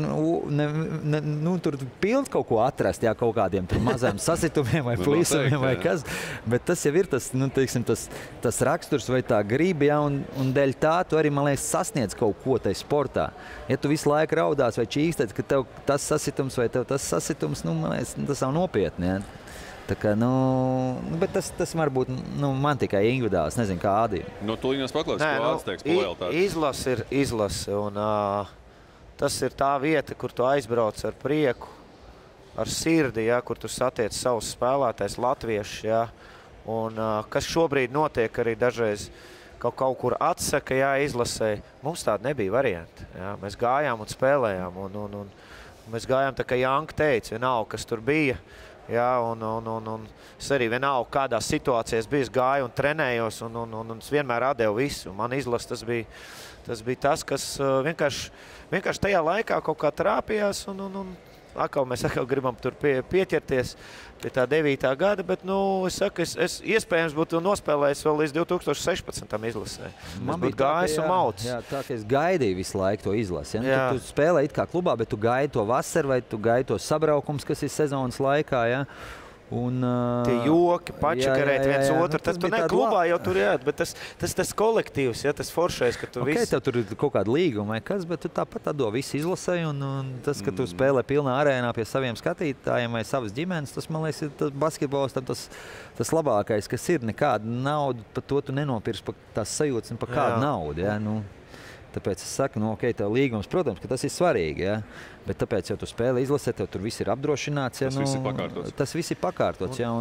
tur pildi kaut ko atrast, jā, kaut kādiem maziem sasitumiem vai plīsumiem vai kas. Bet tas jau ir tas raksturs vai tā griba, jā, un dēļ tā tu arī, man liekas, sasniedz kaut ko tai sportā. Ja tu visu laiku raudās vai čīkstēts, ka tev tas sasitums vai tev tas sasitums, man liekas, tas nav nopietni, jā. Tā kā, bet tas varbūt man tikai individuāls, nezinu, kā Ādī. Tūlīņās paklāst, ko Ādis teiks par lojalitāti. Izlase ir izlase, un tas ir tā vieta, kur tu aizbrauc ar prieku, ar sirdi, ja, kur tu satiec savus spēlētājus latviešus. Ja, un kas šobrīd notiek arī dažreiz kaut kur atsaka, ja, izlasē. Mums tāda nebija varianta. Ja. Mēs gājām un spēlējām. Un mēs gājām tā, kā Janka teica, vienalga, kas tur bija. Ja, un es arī vienalga, kādā situācijā es biju, gāju un trenējos, un es vienmēr atdevu visu. Man izlase tas bija tas, kas vienkārši tajā laikā kaut kā trāpījās, un mēs gribam tur pieķerties pie tā 9. gada, bet, es saku, es iespējams būtu nospēlējis vēl līdz 2016. izlasē. Man būtu gājis un maucis. Jā, tā, ka es gaidīju visu laiku to izlasi. Ja? Tu spēlē it kā klubā, bet tu gaidi to vasaru vai tu gaidi to sabraukums, kas ir sezonas laikā, ja? Tie joki, pačakarēt viens otru, tas ne klubā jau tur jāt, bet tas kolektīvs, ja, tas foršais, ka tu viss... Tev tur ir kaut kāda līguma vai kas, bet tu tāpat atdo visu izlasēji, un tas, ka tu spēlē pilnā arēnā pie saviem skatītājiem vai savas ģimenes, tas, man liekas, ir basketbols tas labākais, kas ir. Nekāda nauda, par to tu nenopirks par tās sajūtas un par kādu naudu, ja, Tāpēc es saku, tev līgums, protams, ka tas ir svarīgi, ja? Bet tāpēc, ja tu spēlē izlasē, tev tur viss ir apdrošināts. Ja? Tas viss ir pakārtots. Ja?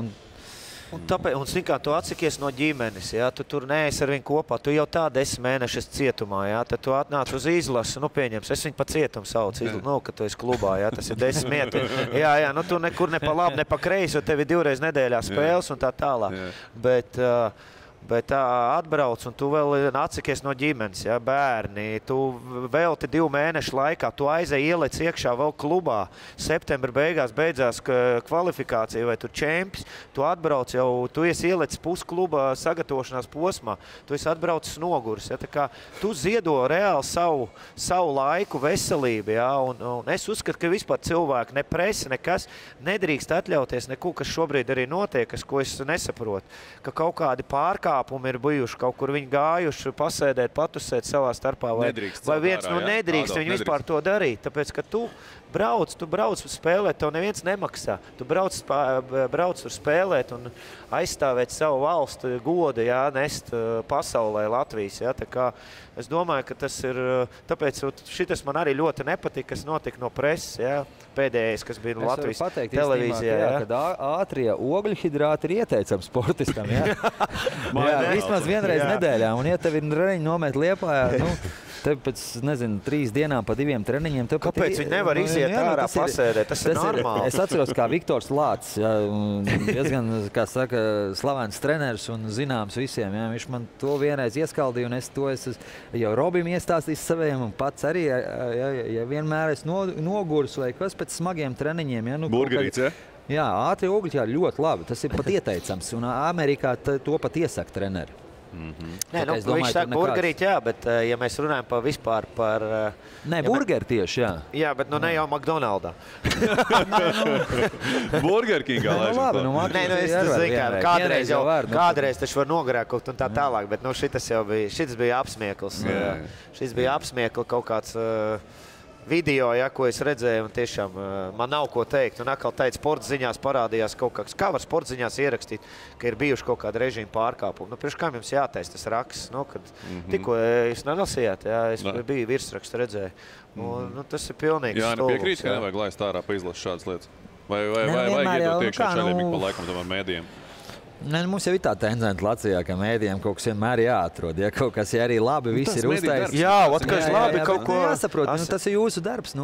Un kā tu atsakies no ģimenes, ja? Tu tur neesi ar viņu kopā, tu jau tā 10 mēnešus cietumā, ja? Tad tu atnāc uz izlasi, pieņems, es viņu pa cietumu saucu, ka tu esi klubā, ja? Tas ir 10 metri. Jā, tu nekur ne pa labi, ne pa kreisi, jo tev ir 2 reizes nedēļā spēles un tā tālāk. Bet, Bet atbrauc, un tu vēl atsakies no ģimenes, ja, bērni. Tu velti 2 mēnešu laikā, tu aizēji ieliec iekšā vēl klubā. Septembra beigās beidzās kvalifikācija, vai tu čempions. Tu atbrauc jau, tu esi ieliec puskluba sagatavošanās posmā. Tu esi atbraucis noguris. Ja, tā kā tu ziedo reāli savu laiku, veselību. Ja, un es uzskatu, ka vispār cilvēki, ne presa, nekas nedrīkst atļauties neko, kas šobrīd arī notiek, ko es nesaprotu. Ka kaut kādi pārkāpumi ir bijuši, kaut kur viņi gājuši pasēdēt, patusēt savā starpā, vai viens nedrīkst viņi vispār to darīt, tāpēc, ka tu brauc spēlēt, tev neviens nemaksā. Tu brauc tur spēlēt un aizstāvēt savu valstu godu, jā, nest pasaulē Latvijas. Jā, tā kā es domāju, ka tas ir, tāpēc šitas man arī ļoti nepatika, kas notika no preses, jā, pēdējais, kas bija no Latvijas televīzijā. Jā, kad ātrie ogļhidrāti ir ieteicami sportistam, jā. Jā, vismaz vienreiz nedēļā, un ja tev ir reņi nomēt Liepājā, tev pēc, 3 dienām pa 2 treniņiem. Kāpēc viņi nevar iziet ārā pasēdēt? Tas ir normāli. Es atceros, kā Viktors Lācis, diezgan, kā saka, slavens treneris un zināms visiem. Jā. Viņš man to vienreiz ieskaldīja, un es jau Robim iestāstījis saviem, un pats arī, ja vienmēr es nogurs vai kas pēc smagiem treniņiem. Ja, Burgerīts, ja? Jā, ātri ogļi ļoti labi. Tas ir pat ieteicams, un Amerikā to pat iesaka treneri. Nē, viņš saka burgerīt, jā, bet ja mēs runājam vispār par... Nē, burgeri tieši, jā. Jā, bet ne jau McDonaldā. Burger Kingā laižam. Nē, es zinu, kādreiz taču var nogrēkot un tā tālāk, bet šitas bija apsmiekls. Šis bija apsmiekli kaut kāds... video, ja, ko es redzēju, un tiešām man nav ko teikt. Un atkal teica, sporta ziņās parādījās kaut kāds, kā var sporta ziņās ierakstīt, ka ir bijuši kaut kāda režīma pārkāpuma. Priekš kā jums jātais tas raksts, kad tikko jūs nelasījāt, jā, es biju virsrakstu redzēju. Un, tas ir pilnīgs stulbs. Jā, nepiekrīt, ka nevajag laist ārā pa izlasu šādas lietas. Vai vajag iedot iekšā čaļiem pa laikam tomēr mēdījiem? Mums jau ir tā tendence Latvijā, ka mēdījiem kaut kas vienmēr jāatrod. Ja kaut kas arī labi, viss ir uztaisīts. Jā, kas labi kaut ko... Jāsaprot, tas ir jūsu darbs.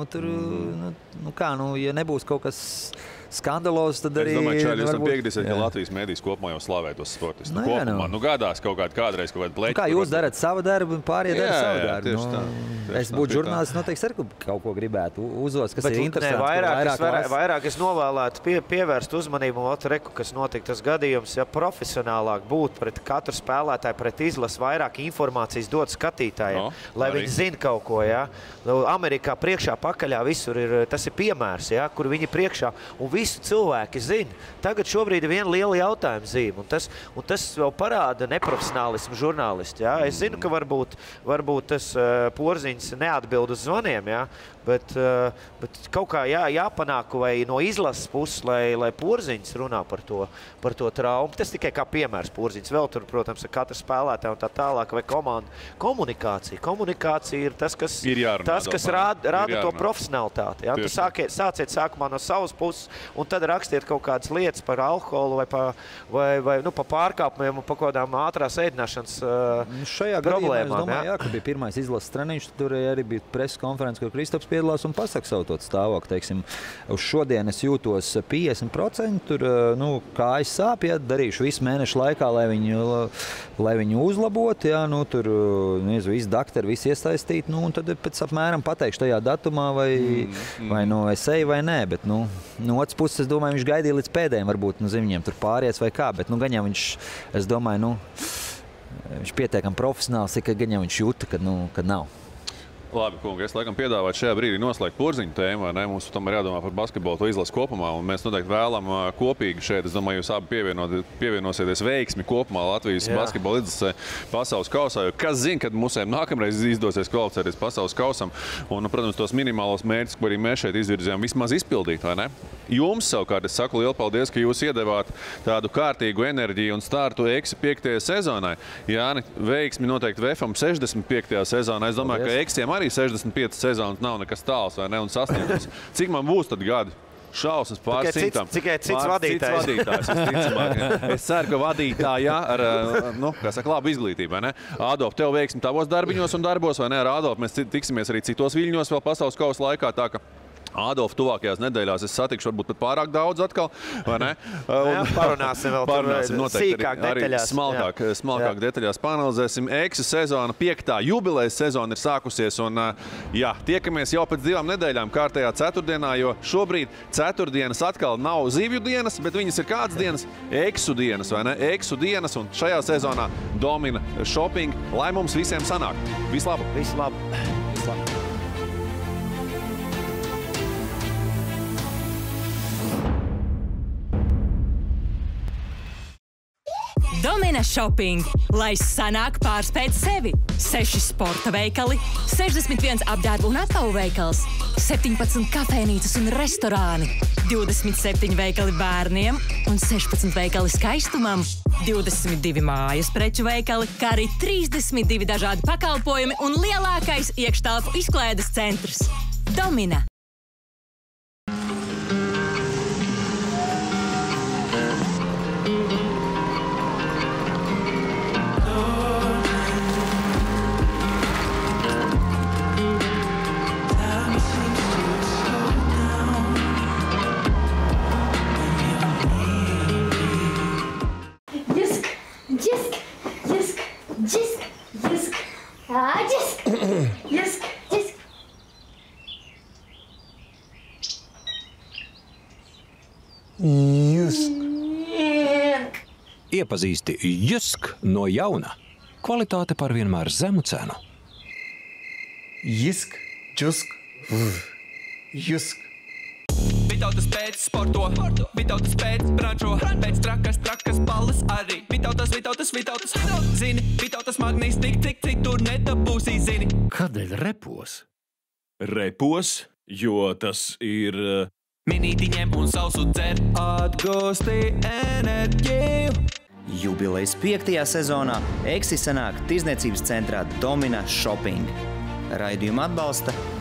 Ja nebūs kaut kas skandalozs, tad arī... Es domāju, Čāļi, jūs tam piekritīsiet, ka Latvijas mēdīs kopumā jau slavē tos sportistus. Kopumā, gādās kādreiz kaut kāda pleķa. Kā jūs darat savu darbu un pārējie dara savu darbu. Es būtu žurnālists, noteikti arī kaut ko gribētu uzvos, kas ir interesants. Vairāk es novēlētu pievērst uzmanību, kas notika tas gadījums, ja profesionālāk būt pret katru spēlētāju, pret izlasu, vairāk informācijas dot skatītājiem, lai viņi zina kaut ko. Ja? Amerikā priekšā pakaļā visur ir, tas ir piemērs, ja? Kur viņi priekšā, un visi cilvēki zina. Tagad šobrīd ir viena liela jautājuma zīme, un tas vēl parāda neprofesionālismu žurnālisti. Ja? Es zinu, ka varbūt tas Porziņš neatbild uz zvaniem, ja? Bet kaut kā jāpanāk vai no izlases puses, lai Porziņš runā par to traumu. Tas tikai kā piemērs Porziņš. Vēl tur, protams, ar katru spēlētāju un tā tālāk, vai komandu. Komunikācija ir tas, kas rada to profesionalitāti. Ja? Tu sāciet sākumā no savas puses, un tad rakstiet kaut kādas lietas par alkoholu vai pa pārkāpumiem un pa kādām ātrās ēdināšanas problēmām. Šajā gadījumā es domāju, ka bija pirmais izlases treniņš, tur arī bija preses konferences, kur Kristaps piedalās un pasaka savu tot stāvokli. Teiksim, uz šodien es jūtos 50%, tur kājas sāp, ja, darīšu visu mēnešu laikā, lai viņu uzlabotu, ja, tur visi daktari, visi iesaistīti, un tad pēc apmēram pateikšu tajā datumā, vai es eju vai nē, bet, no otras puses, es domāju, viņš gaidīja līdz pēdējiem, varbūt, viņiem tur pāries vai kā, bet, gan jau viņš, es domāju, viņš pietiekami profesionāls, ka gan jau viņš jūta, kad nav. Labi, kungi, es laikam piedāvātu šajā brīdī noslēgt Porziņu tēmu, vai ne? Mums tomēr jādomā par basketbolu, to izlasu kopumā, un mēs noteikti vēlam kopīgi šeit. Es domāju, jūs abi pievienosieties veiksmi kopumā Latvijas basketbola izlasē pasaules kausā, jo kas zina, kad musēm nākamreiz izdosies kvalificēties pasaules kausam, un, protams, tos minimālos mērķus, ko arī mēs šeit izvirzījām, vismaz izpildīt, vai ne? Jums savukārt, es saku lielu paldies, ka jūs iedevāt tādu kārtīgu enerģiju un startu Eksi 5. sezonai. Jāni, veiksmi noteikti VFam 65. sezonā. Es domāju, ka Eksiem arī 65 sezonas nav nekas tāls, vai ne, un sasniegums. Cik man būs tad gadi? Šausmas pār simtam. Tikai cits vadītājs. Es ceru, ka vadītājā ar, labu izglītību, vai ne? Ādolf, tev veiksmi tavos darbiņos un darbos, vai ne? Ar Ādolfu mēs tiksimies arī citos viļņos vēl pasaules kausa laikā, tā ka Adolf, tuvākajās nedēļās es satikšu varbūt pat pārāk daudz atkal, vai ne? Jā, parunāsim vēl noteikti sīkāk arī detaļās. smalkāk detaļās panalizēsim. EXI sezona, 5. jubilejas sezona ir sākusies un jā, tiekamies jau pēc 2 nedēļām kārtējā ceturtdienā, jo šobrīd ceturtdienas atkal nav zivju dienas, bet viņas ir kādas dienas? EXU dienas, vai ne? EXU dienas un šajā sezonā domina shopping, lai mums visiem sanāk. Vislabāk! Vislabāk! Domina Shopping, lai sanāk pārspēt sevi. 6 sporta veikali, 61 apģērbu un apavu veikals, 17 kafēnīcas un restorāni, 27 veikali bērniem un 16 veikali skaistumam, 22 mājas preču veikali, kā arī 32 dažādi pakalpojumi un lielākais iekštelpu izklaides centrs. Domina. Iepazīsti Jusk no jauna. Kvalitāte par vienmēr zemu cenu. Jusk, Jusk. Vitautas pēc sporto, Vitautas pēc brančo, pēc trakas balles arī. Vitautas, zini, Vitautas magnīs tik, cik tur nedabūsī, zini. Kādēļ repos? Repos, jo tas ir... Minītiņiem un sausu dzer, atgūsti enerģiju. Jubilejas 5. sezonā EXI sanāk tirdzniecības centrā Domina Shopping. Raidījumu atbalsta